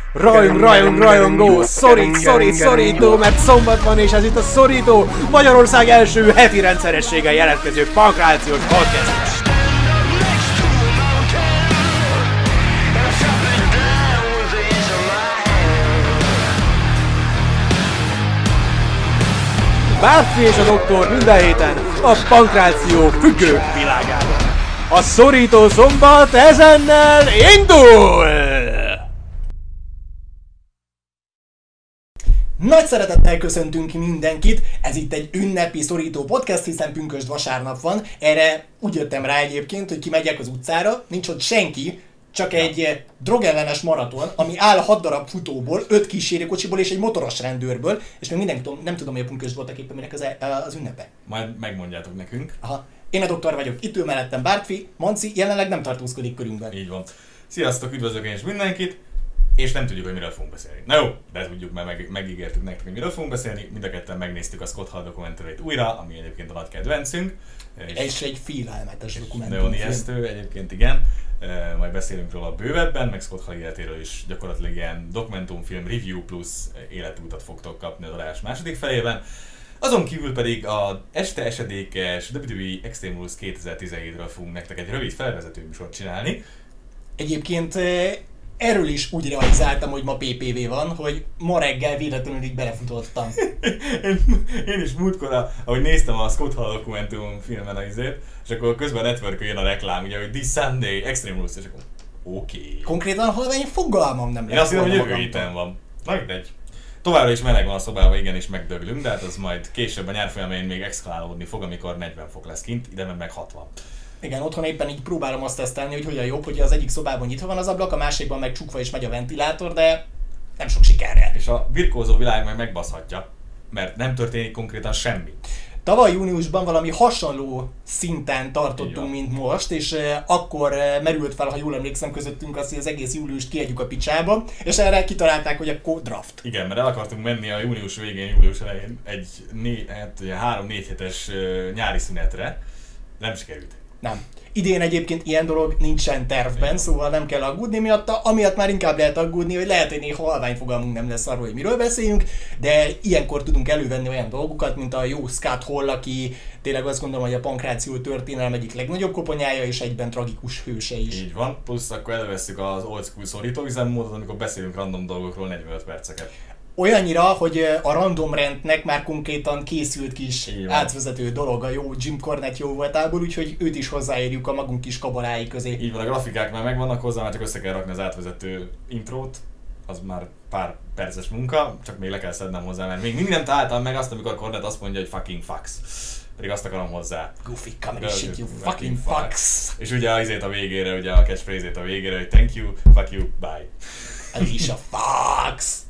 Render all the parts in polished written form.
Rajongó, szorító, mert szombat van és ez itt a Szorító, Magyarország első heti rendszerességgel jelentkező pankrációs podcast. Bárfi és a doktor minden héten a pankráció függő világában. A Szorító szombat ezennel indul! Nagy szeretettel köszöntünk mindenkit, ez itt egy ünnepi Szorító podcast, hiszen pünkösd vasárnap van. Erre úgy jöttem rá egyébként, hogy kimegyek az utcára, nincs ott senki, csak egy drogellenes maraton, ami áll 6 darab futóból, 5 kísérőkocsiból és egy motoros rendőrből, és még mindenki nem tudom, hogy a pünkösd voltak éppen minek az ünnepe. Majd megmondjátok nekünk. Aha. Én a doktor vagyok, itt ül mellettem Bártfi, Manci jelenleg nem tartózkodik körünkben. Így van. Sziasztok, üdvözlök én is mindenkit, és nem tudjuk, hogy miről fogunk beszélni. Na jó, de tudjuk, mert megígértük nektek, hogy miről fogunk beszélni. Mind a ketten megnéztük a Scott Hall dokumentumait újra, ami egyébként a nagy kedvencünk. És egy félelmetes dokumentum. Nagyon ijesztő egyébként, igen. Majd beszélünk róla bővebben, meg Scott Hall életéről is gyakorlatilag ilyen dokumentumfilm review plusz életútat fogtok kapni az adás második felében. Azon kívül pedig a este esedékes WWE Extreme Rules 2017-ről fogunk nektek egy rövid felvezető műsort csinálni. Egyébként erről is úgy realizáltam, hogy ma PPV van, hogy ma reggel véletlenül így belefutottam. Én is múltkor, ahogy néztem a Scott Hall dokumentum filmen a izét, és akkor közben a networkön jön a reklám, ugye, hogy This Sunday Extreme Rules, és akkor oké. Konkrétan halvány fogalmam nem lesz. Én azt hiszem, hogy jövő héten van. Na mindegy. Továbbra is meleg van a szobában, igenis megdöglünk, de hát az majd később a nyár folyamán még exhalálódni fog, amikor 40 fok lesz kint, ide meg 60. Igen, otthon éppen így próbálom azt tesztelni, hogy hogyan jobb, hogy az egyik szobában nyitva van az ablak, a másikban meg csukva és megy a ventilátor, de nem sok sikerrel. És a birkózó világ meg megbaszhatja, mert nem történik konkrétan semmi. Tavaly júniusban valami hasonló szinten tartottunk, mint most, és akkor merült fel, ha jól emlékszem, közöttünk azt, hogy az egész júliust kiadjuk a picsába, és erre kitalálták, hogy akkor draft. Igen, mert el akartunk menni a június végén, július elején egy 3-4 hetes nyári szünetre, nem sikerült. Nem. Idén egyébként ilyen dolog nincsen tervben, szóval nem kell aggódni miatta, amiatt már inkább lehet aggódni, hogy lehet, hogy néha halvány fogalmunk nem lesz arról, hogy miről beszéljünk, de ilyenkor tudunk elővenni olyan dolgokat, mint a jó Scott Hall, aki tényleg azt gondolom, hogy a pankráció történelem egyik legnagyobb koponyája, és egyben tragikus hőse is. Így van, plusz akkor elővesszük az old school szorító üzemmódot, amikor beszélünk random dolgokról 45 perceket. Olyannyira, hogy a random rendnek már konkrétan készült kis átvezető dolog a jó Jim Cornette jó voltából, úgyhogy őt is hozzáérjük a magunk kis kabarái közé. Így van, a grafikák már megvannak hozzá, már csak össze kell rakni az átvezető intrót, az már pár perces munka, csak még le kell szednem hozzá, mert még mindig nem találtam meg azt, amikor Cornette azt mondja, hogy fucking fucks. Pedig azt akarom hozzá. Goofy comedy shit, you fucking fucks. És ugye a végére, ugye a catchphrase-ét a végére, hogy thank you, fuck you, bye. Alicia Fox.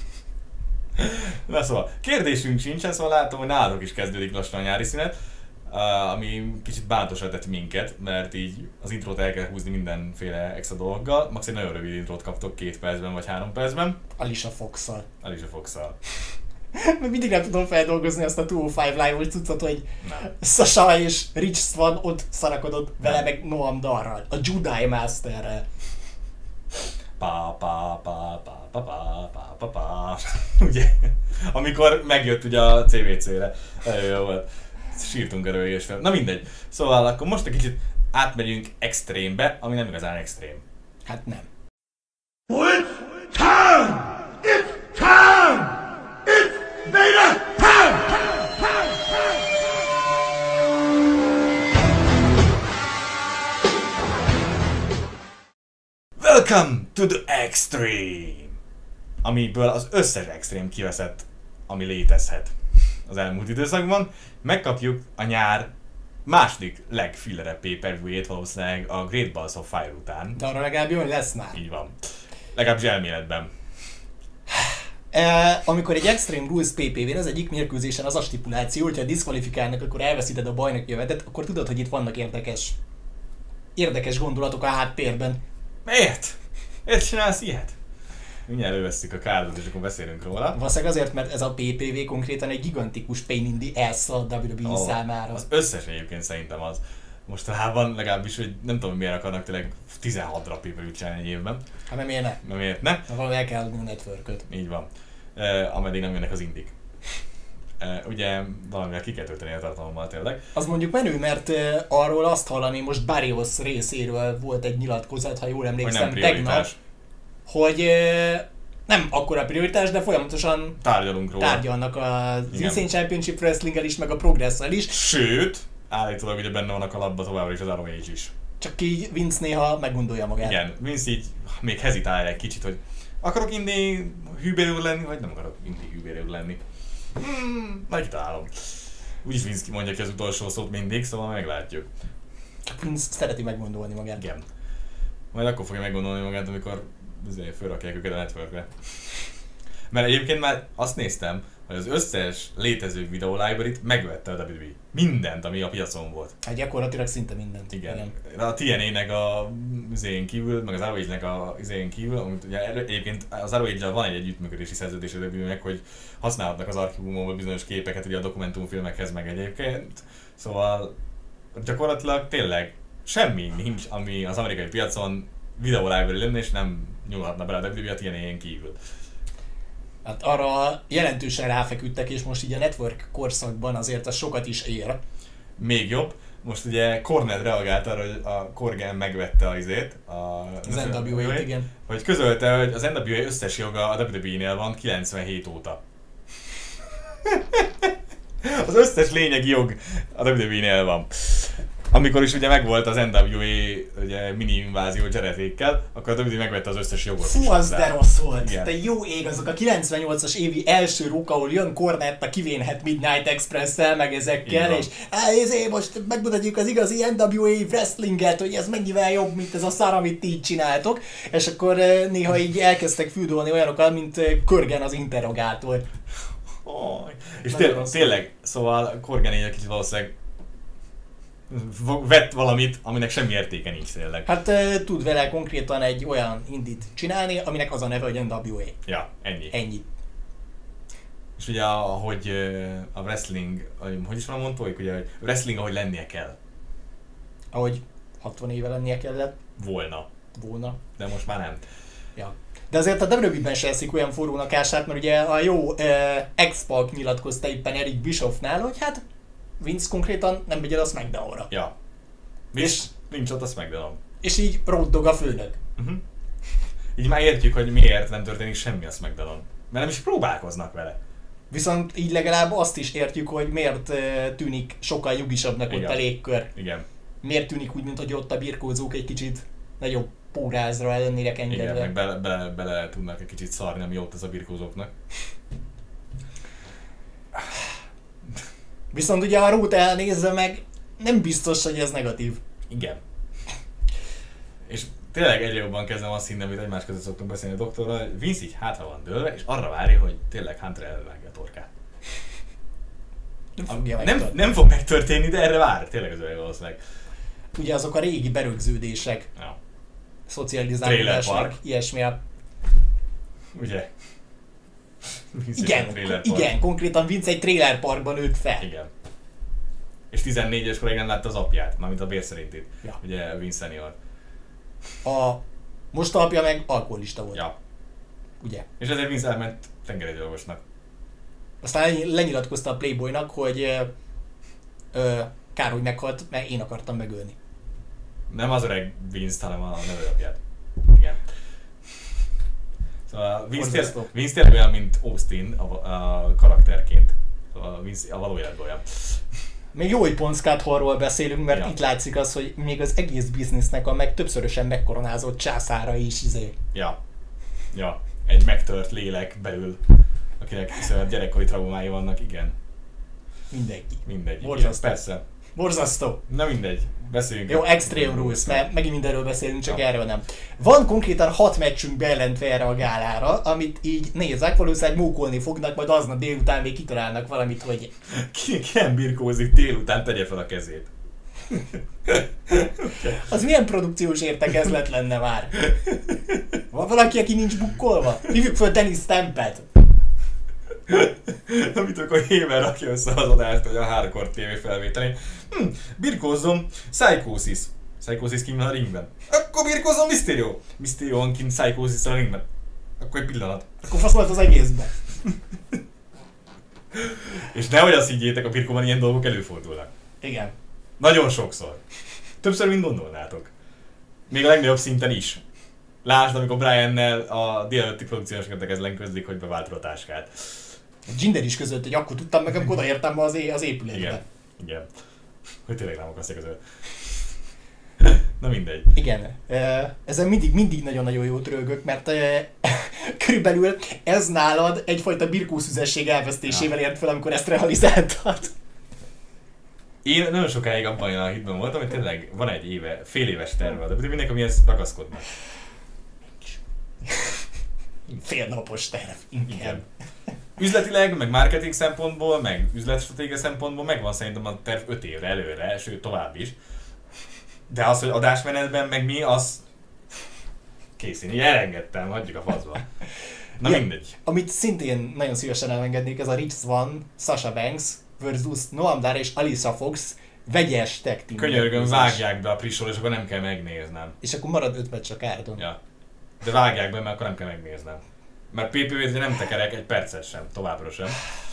Na szóval, kérdésünk sincsen, szóval látom, hogy nálatok is kezdődik lassan a nyári szünet, ami kicsit bánatosra tett minket, mert így az intrót el kell húzni mindenféle extra dologgal. Max egy nagyon rövid intrót kaptok 2 percben vagy 3 percben. Alicia Fox-szal. Alicia Fox-szal. Még mindig nem tudom feldolgozni azt a 205 Live-os cuccot, hogy Sasha és Rich Swann ott szarakodott vele, meg Noam Darral, a Judai Masterrel. Ugye? Amikor megjött ugye a CVC-re. Nagyon jó volt. Sírtunk a röhögésről. Na mindegy. Szóval akkor most egy kicsit átmegyünk extrémbe, ami nem igazán extrém. Hát nem. It's time! It's time! It's Vader time! Welcome to the Extreme! Amiből az összes extrém kiveszett, ami létezhet az elmúlt időszakban. Megkapjuk a nyár második legfillerebb pay-per-view-jét valószínűleg a Great Balls of Fire után. De arra legalább jön Lesnar. Így van. Legalábbis elméletben. Amikor egy Extreme Rules PPV-n az egyik mérkőzésen az a stipuláció, hogyha diszkvalifikálnak, akkor elveszíted a bajnoki jövetet, akkor tudod, hogy itt vannak érdekes gondolatok a háttérben. Miért? Miért csinálsz ilyet? Mindjárt elővesszük a kárdot, és akkor beszélünk róla. Valószínűleg azért, mert ez a PPV konkrétan egy gigantikus pain in the ass a WWE számára. Az összes egyébként szerintem az. mostanában, legalábbis, hogy nem tudom, miért akarnak tényleg 16 darab pay-per-view-t csinálni egy évben. Hát nem miért ne? Nem miért ne? Valami el kell adni a networköt. Így van. Ameddig nem jönnek az indik. Ugye valamivel ki kell tölteni a tartalommal tényleg. Az mondjuk menő, mert arról azt hallani, most Barrios részéről volt egy nyilatkozat, ha jól emlékszem, tegnap, hogy nem akkora prioritás, de folyamatosan tárgyalunk róla. Tárgyalnak az Insane Championship Wrestling-el is, meg a Progress-el is. Sőt, állítólag ugye benne vannak a labba továbbra is az ROH is. Csak így Vince néha meggondolja magát. Igen, Vince így még hezitál egy kicsit, hogy akarok inni hűbérő lenni, vagy nem akarok inni hűbérő lenni. Megtalálom. Úgyis Vince mondja ki az utolsó szót mindig, szóval meglátjuk. Csak Vince szereti meggondolni magát. Igen. Majd akkor fogja meggondolni magát, amikor fölrakják őket a networkre. Mert egyébként már azt néztem, hogy az összes létező videó library-t megvette a WWE. Mindent, ami a piacon volt. Hát gyakorlatilag szinte mindent. Igen. A TNA-nek a izén kívül, meg az ROH-nek a izén kívül, amit ugye egyébként az ROH-gyal van egy együttműködési szerződés a WWE-nek, hogy használhatnak az archívumon bizonyos képeket ugye a dokumentumfilmekhez meg egyébként. Szóval gyakorlatilag tényleg semmi nincs, ami az amerikai piacon videó library lenne, és nem nyúlhatna bele a WWE a TNA-en kívül. Hát arra jelentősen ráfeküdtek, és most így a network korszakban azért az sokat is ér. Még jobb. Most ugye Cornette reagált arra, hogy a Corgan megvette az NWA-t, igen. Hogy közölte, hogy az NWA összes joga a WWE-nél van 97 óta. Az összes lényegi jog a WWE-nél van. Amikor is ugye megvolt az NWA ugye, mini invázió cseretékkel, akkor a WWE megvette az összes jogot. Fú, az de rossz volt. Igen. De jó ég, azok a 98-as évi első rók, ahol jön Cornette, kivénhet Midnight Express-szel, meg ezekkel, és most megmutatjuk az igazi NWA wrestlinget, hogy ez mennyivel jobb, mint ez a szar, amit ti így csináltok, és akkor néha így elkezdtek füldolni olyanokat, mint Körgen az interrogátor. És tényleg, szóval Corgan így egy kicsit valószínűleg vett valamit, aminek semmi értéke nincs tényleg. Hát tud vele konkrétan egy olyan indit csinálni, aminek az a neve, hogy NWA. Ja, ennyi. Ennyi. És ugye ahogy a wrestling, hogy is van mondta, ugye, hogy wrestling ahogy lennie kell. Ahogy 60 éve lennie kellett. Volna. De most már nem. Ja. De azért a WWE-ben se eszik olyan forrónak ását, mert ugye a jó X-Pac nyilatkozta éppen Eric Bischoffnál, hogy hát Vince konkrétan nem megy el a SmackDown-ra. Ja. És nincs ott a SmackDown. És így roddog a főnök. Így már értjük, hogy miért nem történik semmi a SmackDown-on. Mert nem is próbálkoznak vele. Viszont így legalább azt is értjük, hogy miért tűnik sokkal nyugisabbnak ott a légkör. Igen. Miért tűnik úgy, mint hogy ott a birkózók egy kicsit nagyobb pórázra ellennének engedve. Igen, meg bele tudnak egy kicsit szarni, ami ott az a birkózóknak. Viszont ugye a Raw-t elnézve meg nem biztos, hogy ez negatív. Igen. És tényleg egyre jobban kezdem azt hinni, amit egymás között szoktunk beszélni a doktorral, hogy Vince így hátra van dőlve, és arra várja, hogy tényleg Hunter elvágja a torkát. Nem fog megtörténni, de erre vár, tényleg az olyan valószínűleg. Ugye azok a régi berögződések, ja. Szocializálódásnak, ilyesmi. Ugye? Igen, konkrétan Vince egy trailer parkban nőtt fel. Igen. És 14-es koráig nem látta az apját, mármint a bér szerintét. Ja. Ugye Vince senior. A most apja meg alkoholista volt. Ja. Ugye? És ezért Vince elment tengeregyilkosnak. Aztán lenyilatkozta a Playboynak, hogy kár, hogy meghalt, mert én akartam megölni. Nem az öreg Vince, hanem a nevelőapját. Igen. Szóval Vince tényleg olyan, mint Austin a karakterként. Szóval Vince a valójában olyan. Még jó, hogy pont Scott Hallról beszélünk, mert itt látszik az, hogy még az egész biznisznek a többszörösen megkoronázott császára is Ja. Egy megtört lélek belül, akinek viszont gyerekkori traumái vannak, igen. Mindegy. Borzasztó. Persze. Borzasztó. Na mindegy. Beszéljünk. Jó, Extreme Rules, mert megint mindenről beszélünk, csak erről nem. Van konkrétan 6 meccsünk bejelentve erre a gálára, amit így nézek, valószínűleg mókolni fognak, majd aznap délután még kitalálnak valamit, hogy... Ki nem birkózik délután, tegye fel a kezét. Az milyen produkciós értekezlet lenne már? Van valaki, aki nincs bukkolva? Hívjuk föl Dennis Stampet. Amit akkor Héber rakja össze az adást, hogy a Hardcore TV felvételén. Birkózzom Psychosis. Psychosis kint van a ringben. Akkor birkózzom Mysterio. Mysterio van kint Psychosis a ringben. Akkor egy pillanat. Akkor fasz volt az egészben. És nehogy azt higgyétek, a birkóban ilyen dolgok előfordulnak. Igen. Nagyon sokszor. Többször, mint gondolnátok. Még a legnagyobb szinten is. Lásd, amikor Briannel a délelőtti produkciós értekezlen közlik, hogy beváltod a táskát. Ginder is között, hogy akkor tudtam meg, amikor odaértem be az épületbe. Igen. Igen. Hogy tényleg nem akarsz között. Na mindegy. Igen. Ezen mindig nagyon-nagyon jót rögök, mert körülbelül ez nálad egyfajta birkószüzesség elvesztésével ért fel, amikor ezt realizáltad. Én nagyon sokáig abban a hitben voltam, hogy tényleg van egy éve, fél éves terve, de mindenki amihez ragaszkodnak. Fél napos terv, inkább. Igen. Üzletileg, meg marketing szempontból, meg üzletstratégia szempontból megvan szerintem a terv 5 évre előre, sőt tovább is. De az, hogy adásmenetben meg mi, az kész, én így elengedtem, hagyjuk a faszba. Na mindegy. Amit szintén nagyon szívesen elengednék, ez a Rich Swann, Sasha Banks versus Noam Dar és Alicia Fox vegyes tag team. Könyörgöm, vágják be a prisról, és akkor nem kell megnéznem. És akkor marad 5 meccs a kárdon. Ja. De vágják be, mert akkor nem kell megnéznem. Mert PPV-t nem tekerek egy percet sem, továbbra sem.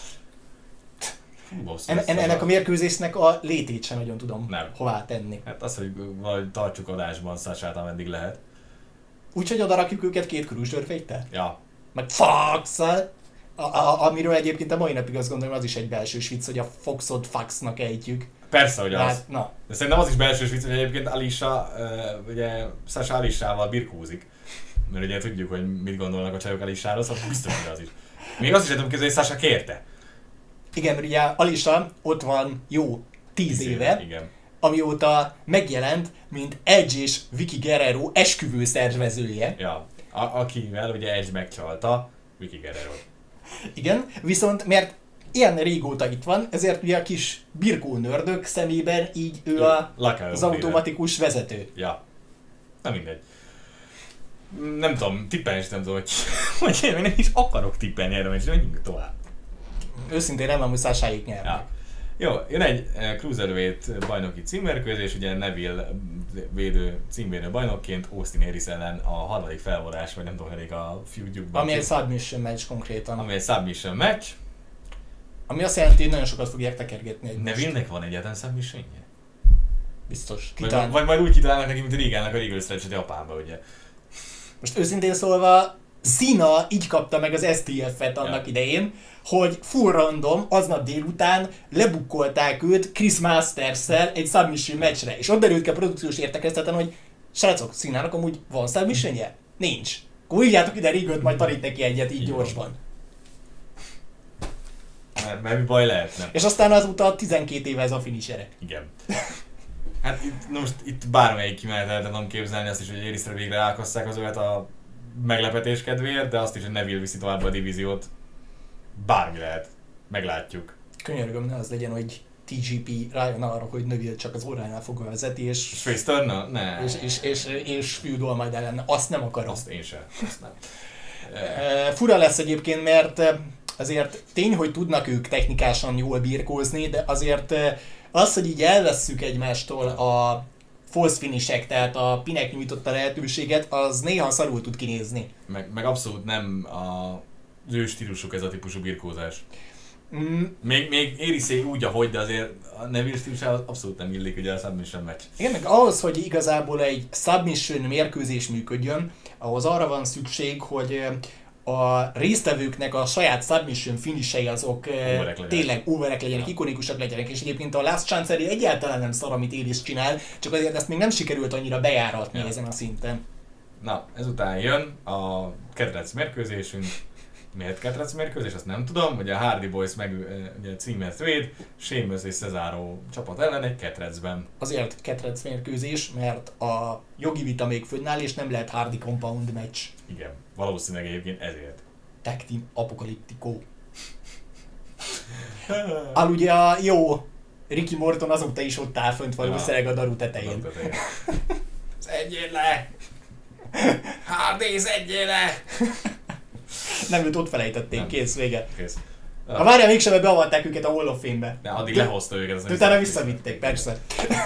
Ennek a mérkőzésnek a létét sem nagyon tudom nem. hová tenni. Hát az, hogy valahogy tartsuk adásban Sasát, ameddig lehet. Úgyhogy oda rakjuk őket 2 körül zsörféktel? Ja. Meg Fox-szal, amiről egyébként a mai napig azt gondolom, az is egy belsős vicc, hogy a Foxot Foxnak ejtjük. Persze, hogy az. Hát, na. De szerintem az is belsős vicc, hogy egyébként Alisha, ugye Sasha Alishával birkózik. Mert ugye tudjuk, hogy mit gondolnak a csajok Alisháról, szóval biztos, hogy az is. Még azt is tudom képzelni, hogy Sasha kérte. Igen, mert ugye Alisha ott van jó 10 éve, igen. Amióta megjelent, mint Edge és Vicky Guerrero esküvő szervezője. Ja, akivel ugye Edge megcsalta Vicky Guerrero. Igen, viszont mert ilyen régóta itt van, ezért ugye a kis birkó nördök szemében így ő az automatikus vezető. Ja, na mindegy. Nem tudom, tippelni is nem tudom, hogy én nem is akarok tippelni erre, és menjünk tovább. Őszintén remélem, hogy Sasáik nyernek. Ja. Jó, jön egy Cruiserweight bajnoki címérkőzés, ugye Neville címvédő bajnokként Austin Aries ellen a harmadik felvonás, vagy nem tudom, elég a feudjukban. Ami egy submission match konkrétan. Ami egy submission match. Ami azt jelenti, hogy nagyon sokat fogják tekergetni egymást. Neville-nek van egyáltalán submissionje? Biztos. Vagy majd úgy kitalálnak neki, mint a Regalnak a Regal Stretch-et Japánba, ugye. Most őszintén szólva, Cena így kapta meg az STF-et annak idején, hogy full random, aznap délután lebukkolták őt Chris Masters-szel egy submission matchre. És ott derült ki a produkciós értekezleten, hogy srácok, Cenának amúgy van submissionje? Nincs. Akkor hívjátok ide Regalt, majd tanít neki egyet így gyorsban. Mert mi baj lehetne. És aztán azóta 12 éve ez a finishere. Igen. Hát itt bármelyik kimenetet tudom képzelni azt is, hogy Aries-re végre elkasszák az övet a meglepetés kedvéért, de azt is, hogy Neville viszi tovább a divíziót. Bármi lehet. Meglátjuk. Könyörgöm, ne az legyen, hogy TGP rájön arra, hogy Neville csak az óránál fogva vezeti, és Face Turner? Ne. És feudol majd ellen. Azt nem akarom. Azt én sem. Azt nem. Fura lesz egyébként, mert azért tény, hogy tudnak ők technikásan jól birkózni, de azért az, hogy így elvesszük egymástól a false finishek, tehát a pinek nyújtotta lehetőséget, az néha szarul tud kinézni. Meg abszolút nem az ő stílusuk ez a típusú birkózás. Még Aries úgy, ahogy, de azért a Neville stílusához abszolút nem illik ugye a submission match. Igen, meg ahhoz, hogy igazából egy submission mérkőzés működjön, ahhoz arra van szükség, hogy a résztvevőknek a saját submission finishei azok tényleg overek legyenek, ikonikusak legyenek, és egyébként a Last Chance egyáltalán nem szar, amit Aries csinál, csak azért ezt még nem sikerült annyira bejáratni ezen a szinten. Na, ezután jön a kedvenc mérkőzésünk. Miért kedvenc mérkőzés, azt nem tudom, hogy a Hardy Boys meg ugye, címet véd, Sheamus és Cesaro csapat ellen egy ketrecben. Azért ketrecc mérkőzés, mert a jogi vita még fönnáll, és nem lehet Hardy Compound match. Igen, valószínűleg egyébként ezért. Tag Team Apocalyptico. Ugye a jó Ricky Morton azóta is ott áll fönt valószínűleg a daru tetején. Szedjél le! Hardy, szedjél le! Nem, őt ott felejtették, kész, vége. Kész. Ha várjál, mégsem beavatták őket a Hall of Fame-be. De addig lehozta őket. De utána visszavitték, persze.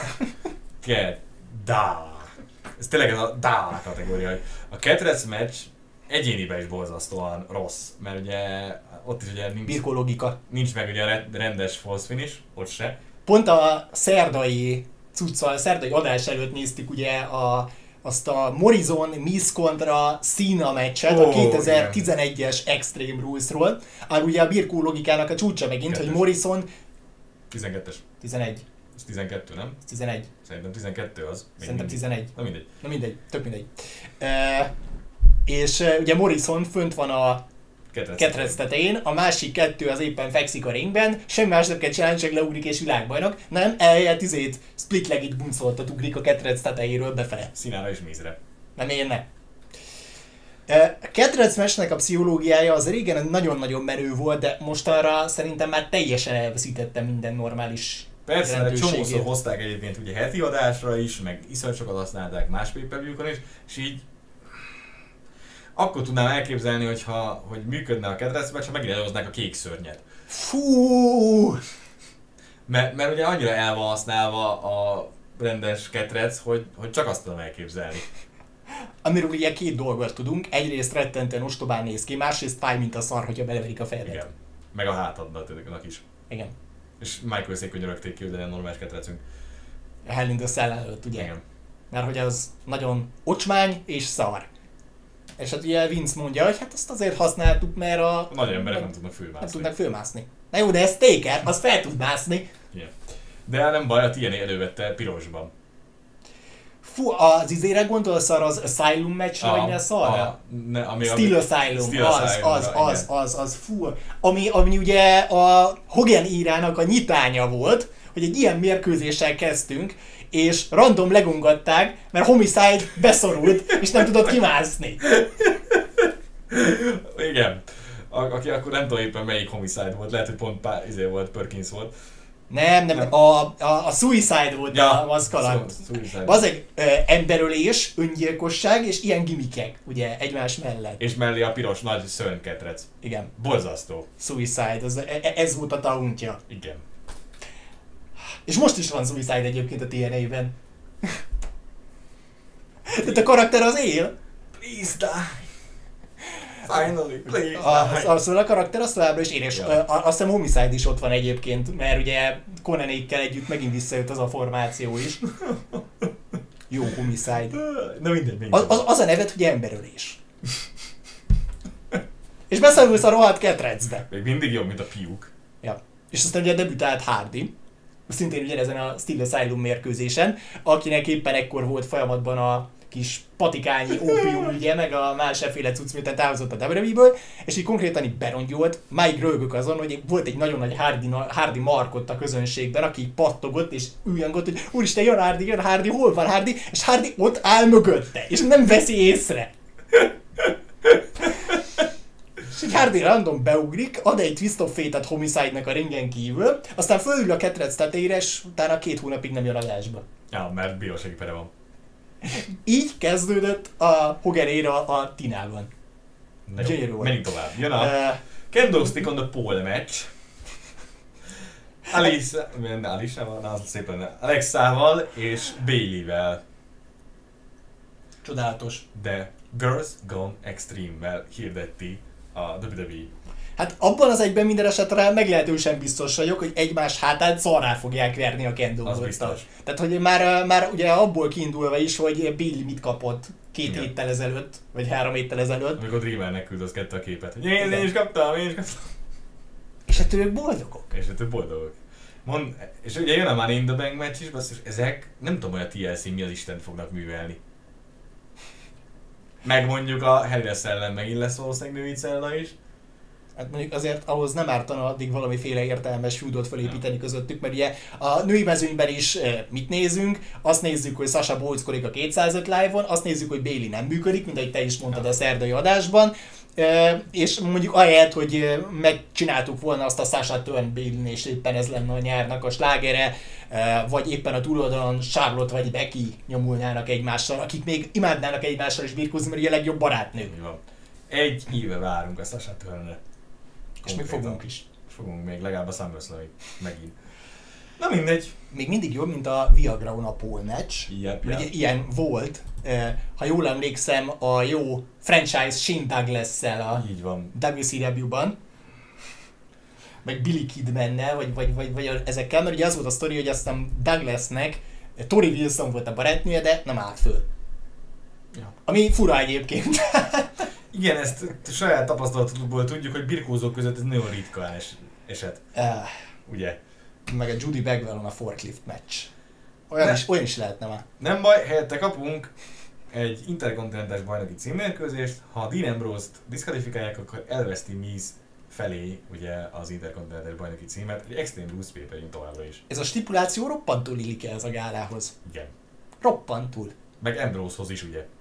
Ez tényleg ez a da kategória, hogy a ketrec meccs egyéniben is borzasztóan rossz, mert ugye ott is ugye nincs meg ugye a rendes false finish, ott se. Pont a szerdai adás előtt néztük ugye azt a Morrison Miz kontra Cena meccset, a 2011-es Extreme Rules-ról. Áll ugye a birkó logikának a csúcsa megint, hogy Morrison... 12-es. 11. Ez 12, nem? 11. Szerintem 12 az. Szerintem 11. Na mindegy, tök mindegy. És ugye Morrison fönt van a ketrec tetején, a másik kettő az éppen fekszik a ringben, semmi más nem kell csinálni, csak leugrik és világbajnok. Nem, eljött split legit buncoltat ugrik a ketrec tetejéről befele. Színára és Mizre. Nem, én ne. A ketrec meccsnek a pszichológiája az régen nagyon-nagyon menő volt, de mostanra szerintem már teljesen elveszítette minden normális persze, csomószor hozták egyébként ugye heti adásra is, meg iszonyat sokat használták más pay-per-view-kon is, és így akkor tudnám elképzelni, hogy működne a ketrec meccs, ha megint elhoznák a kék szörnyet. Fú! Mert ugye annyira el van használva a rendes ketrec, hogy csak azt tudom elképzelni. Amiről ugye két dolgot tudunk, egyrészt rettentően ostobán néz ki, másrészt fáj, mint a szar, hogyha beleverik a fejedet. Igen. Meg a hátadnak is. Igen. És Michael könyörögték ki, hogy legyen normális ketrecünk. A Hell in the Cell előtt, ugye? Igen. Mert hogy az nagyon ocsmány és szar. És hát ugye Vince mondja, hogy hát azt azért használtuk, mert a... Nagy emberek nem tudnak fölmászni. Nem tudnak fölmászni. Na jó, de ez Taker, az fel tud mászni. Yeah. De nem baj, a TNA elővette pirosban. Fú, az izére gondolsz arra az Asylum meccsre, vagy mi a szarra? Steel Asylum, az, fú. Ami ugye a Hogan írának a nyitánya volt, hogy egy ilyen mérkőzéssel kezdtünk, és random legongatták, mert Homicide beszorult, és nem tudott kimászni. Igen. Aki akkor nem tudom éppen melyik Homicide volt, lehet, hogy pont volt, Perkins volt. Nem. A Suicide volt a maszkalat. Az egy emberölés, öngyilkosság és ilyen gimikek, ugye, egymás mellett. És mellé a piros nagy szörnyketrec. Igen. Borzasztó. Suicide, ez volt a tauntja. Igen. És most is van Suicide egyébként a TNA-ben. Tehát a karakter az él. Please die. Finally, please die. Szóval a karakter az továbbra is él, és azt hiszem Homicide is ott van egyébként, mert ugye Conanékkel együtt megint visszajött az a formáció is. Jó Homicide. Na mindegy. Az a neved, hogy emberölés. És beszélülsz a rohadt ketrecbe. Még mindig jobb, mint a fiúk. Ja. És aztán ugye debütált Hardy, szintén ugyanezen a Steel Asylum mérkőzésen, akinek éppen ekkor volt folyamatban a kis patikányi ópium ügye, meg a másféle cucc, miután távozott a WWE-ből, és így konkrétan így berongyolt. Máig röhögök azon, hogy volt egy nagyon nagy Hardy markott a közönségben, aki így pattogott és üljengott, hogy úristen, jön Hardy, hol van Hardy? És Hardy ott áll mögötte, és nem veszi észre. És így Hardy random beugrik, ad egy twist of fate-et Homicide-nak a ringen kívül, aztán fölül a ketrec tetejére, és utána 2 hónapig nem jön adásba. Ja, mert bírósági pere van. Így kezdődött a Hogan éra a Tinában. Gyönyörű volt. Menjünk tovább. Jön a Candlestick on the Pole match. Alexával és Bayley-vel. Csodálatos. De Girls Gone Extreme-vel hirdetti a WWE. Hát abban az egyben minden esetre meglehetősen biztos vagyok, hogy egymás hátán szarrá fogják verni a Candlestick-tal. Tehát, hogy már ugye abból kiindulva is, hogy Bayley mit kapott 2 héttel ezelőtt, vagy 3 héttel ezelőtt. Amikor Dreamernek küldözkedte a képet, hogy én is kaptam. És ettől ők boldogok. És ugye jön a Money in the Bank match is, basszus, ezek nem tudom, hogy a TLC mi az Isten fognak művelni. Meg mondjuk a Hell in a Cell-en megint lesz valószínűleg női cella is. Hát mondjuk azért ahhoz nem ártana addig valamiféle értelmes feudot felépíteni közöttük, mert ugye a női mezőnyben is mit nézünk, azt nézzük, hogy Sasha bolckodik a 205 Live-on, azt nézzük, hogy Bayley nem működik, mint ahogy te is mondtad a szerdai adásban, és mondjuk ahelyett, hogy megcsináltuk volna azt a Sasha Turn Bayley-n, és éppen ez lenne a nyárnak a slágere, vagy éppen a túloldalon Charlotte vagy Becky nyomulnának egymással, akik még imádnának egymással is birkózni, mert ugye a legjobb barátnők. 1 éve várunk a Sasha Turn-re. És még fogunk is. fogunk még legalább a SummerSlam-ig megint. Na mindegy. Még mindig jobb, mint a Viagra Unapol meccs. Yep. Ugye ilyen volt, ha jól emlékszem, a jó franchise Shane Douglas-szel a Így van. WCW-ban. Meg Billy Kidmannel, vagy ezekkel, mert ugye az volt a sztori, hogy aztán Douglasnek Tori Wilson volt a barátnője, de nem állt föl. Ja. Ami fura egyébként. Igen, ezt saját tapasztalatból tudjuk, hogy birkózók között ez nagyon ritka eset. Ugye? Meg a Judy Bagwell-on a forklift meccs. Olyan is lehetne már. Nem baj, helyette kapunk egy interkontinentális bajnoki címmérkőzést. Ha Dean Ambrose-t diszkvalifikálják, akkor elveszti Miz felé ugye az interkontinentális bajnoki címet. Egy Extreme Rules Paper-jön továbbra is. Ez a stipuláció roppantul illik ez a gálához. Igen. Roppantul. Meg Ambrosehoz is, ugye?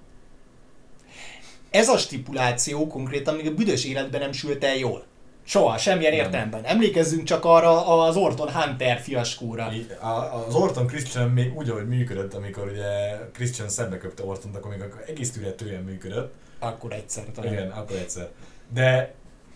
Ez a stipuláció konkrétan még a büdös életben nem sült el jól. Soha, semmilyen értelemben. Emlékezzünk csak arra az Orton Hunter fiaskóra. Az Orton Christian még úgy, ahogy működött, amikor ugye Christian szembeköpte Ortont, akkor még egész tűretően működött. Akkor egyszer talán. Igen, akkor egyszer. De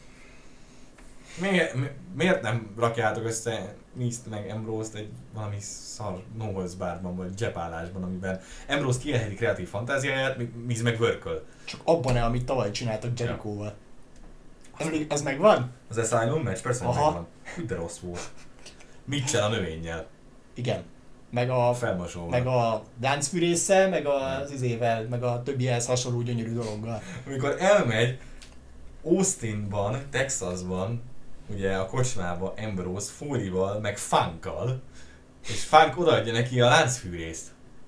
miért nem rakjátok össze Mizt meg Ambrose-t egy valami szar no-holds bárban vagy dzsepálásban, amiben Ambrose kielheti kreatív fantáziáját, Miz meg worköl. Csak abban amit tavaly csináltak Jericho-val. Ez megvan? Az Asylum meccs? Persze, hogy Aha. megvan. Hű, de rossz volt. Mitchell a növényjel. Igen. Meg a láncfűrésszel, meg az izével, meg a többihez hasonló gyönyörű dologgal. Amikor elmegy Austinban, Texasban, ugye a kocsmába Ambrose Foley-val, meg Funkkal, és Funk odaadja neki a láncfűrészt.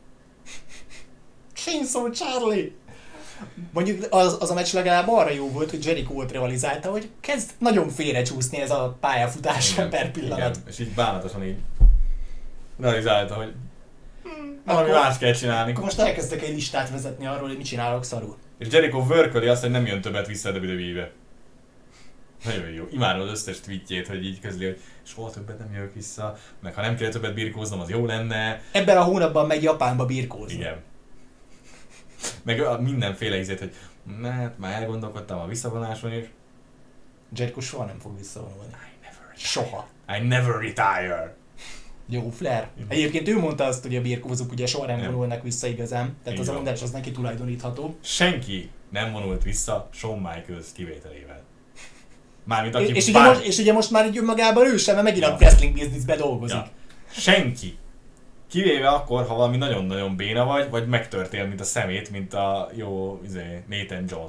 Chainsaw Charlie! Mondjuk az a meccs legalább arra jó volt, hogy Jericho ott rivalizálta, hogy kezd nagyon félrecsúszni ez a pályafutáson per pillanat. Igen. És így bánatosan így realizálta, hogy valami más kell csinálni. Most elkezdtek egy listát vezetni arról, hogy mit csinálok szarul. És Jericho worköli azt, hogy nem jön többet vissza a WWE-be. Nagyon jó. Imádom az összes tweetjét, hogy így közli, hogy soha többet nem jövök vissza, meg ha nem kell többet birkóznom, az jó lenne. Ebben a hónapban megy Japánba birkózni. Igen. Meg mindenféle ízét, hogy már elgondolkodtam a visszavonáson is. Jericho soha nem fog visszavonulni. Soha. I never retire. Jó, Flair. Egyébként ő mondta azt, hogy a birkózók ugye soha nem Nem. vonulnak vissza igazán. Tehát Így az a van. mondás az neki tulajdonítható. Senki nem vonult vissza Shawn Michaels kivételével. Mármint aki És ugye most már így önmagában ő sem, mert megint Ja. a wrestling businessbe dolgozik. Ja. Senki. Kivéve akkor, ha valami nagyon-nagyon béna vagy megtörtél, mint a szemét, mint a jó Nathan Jones.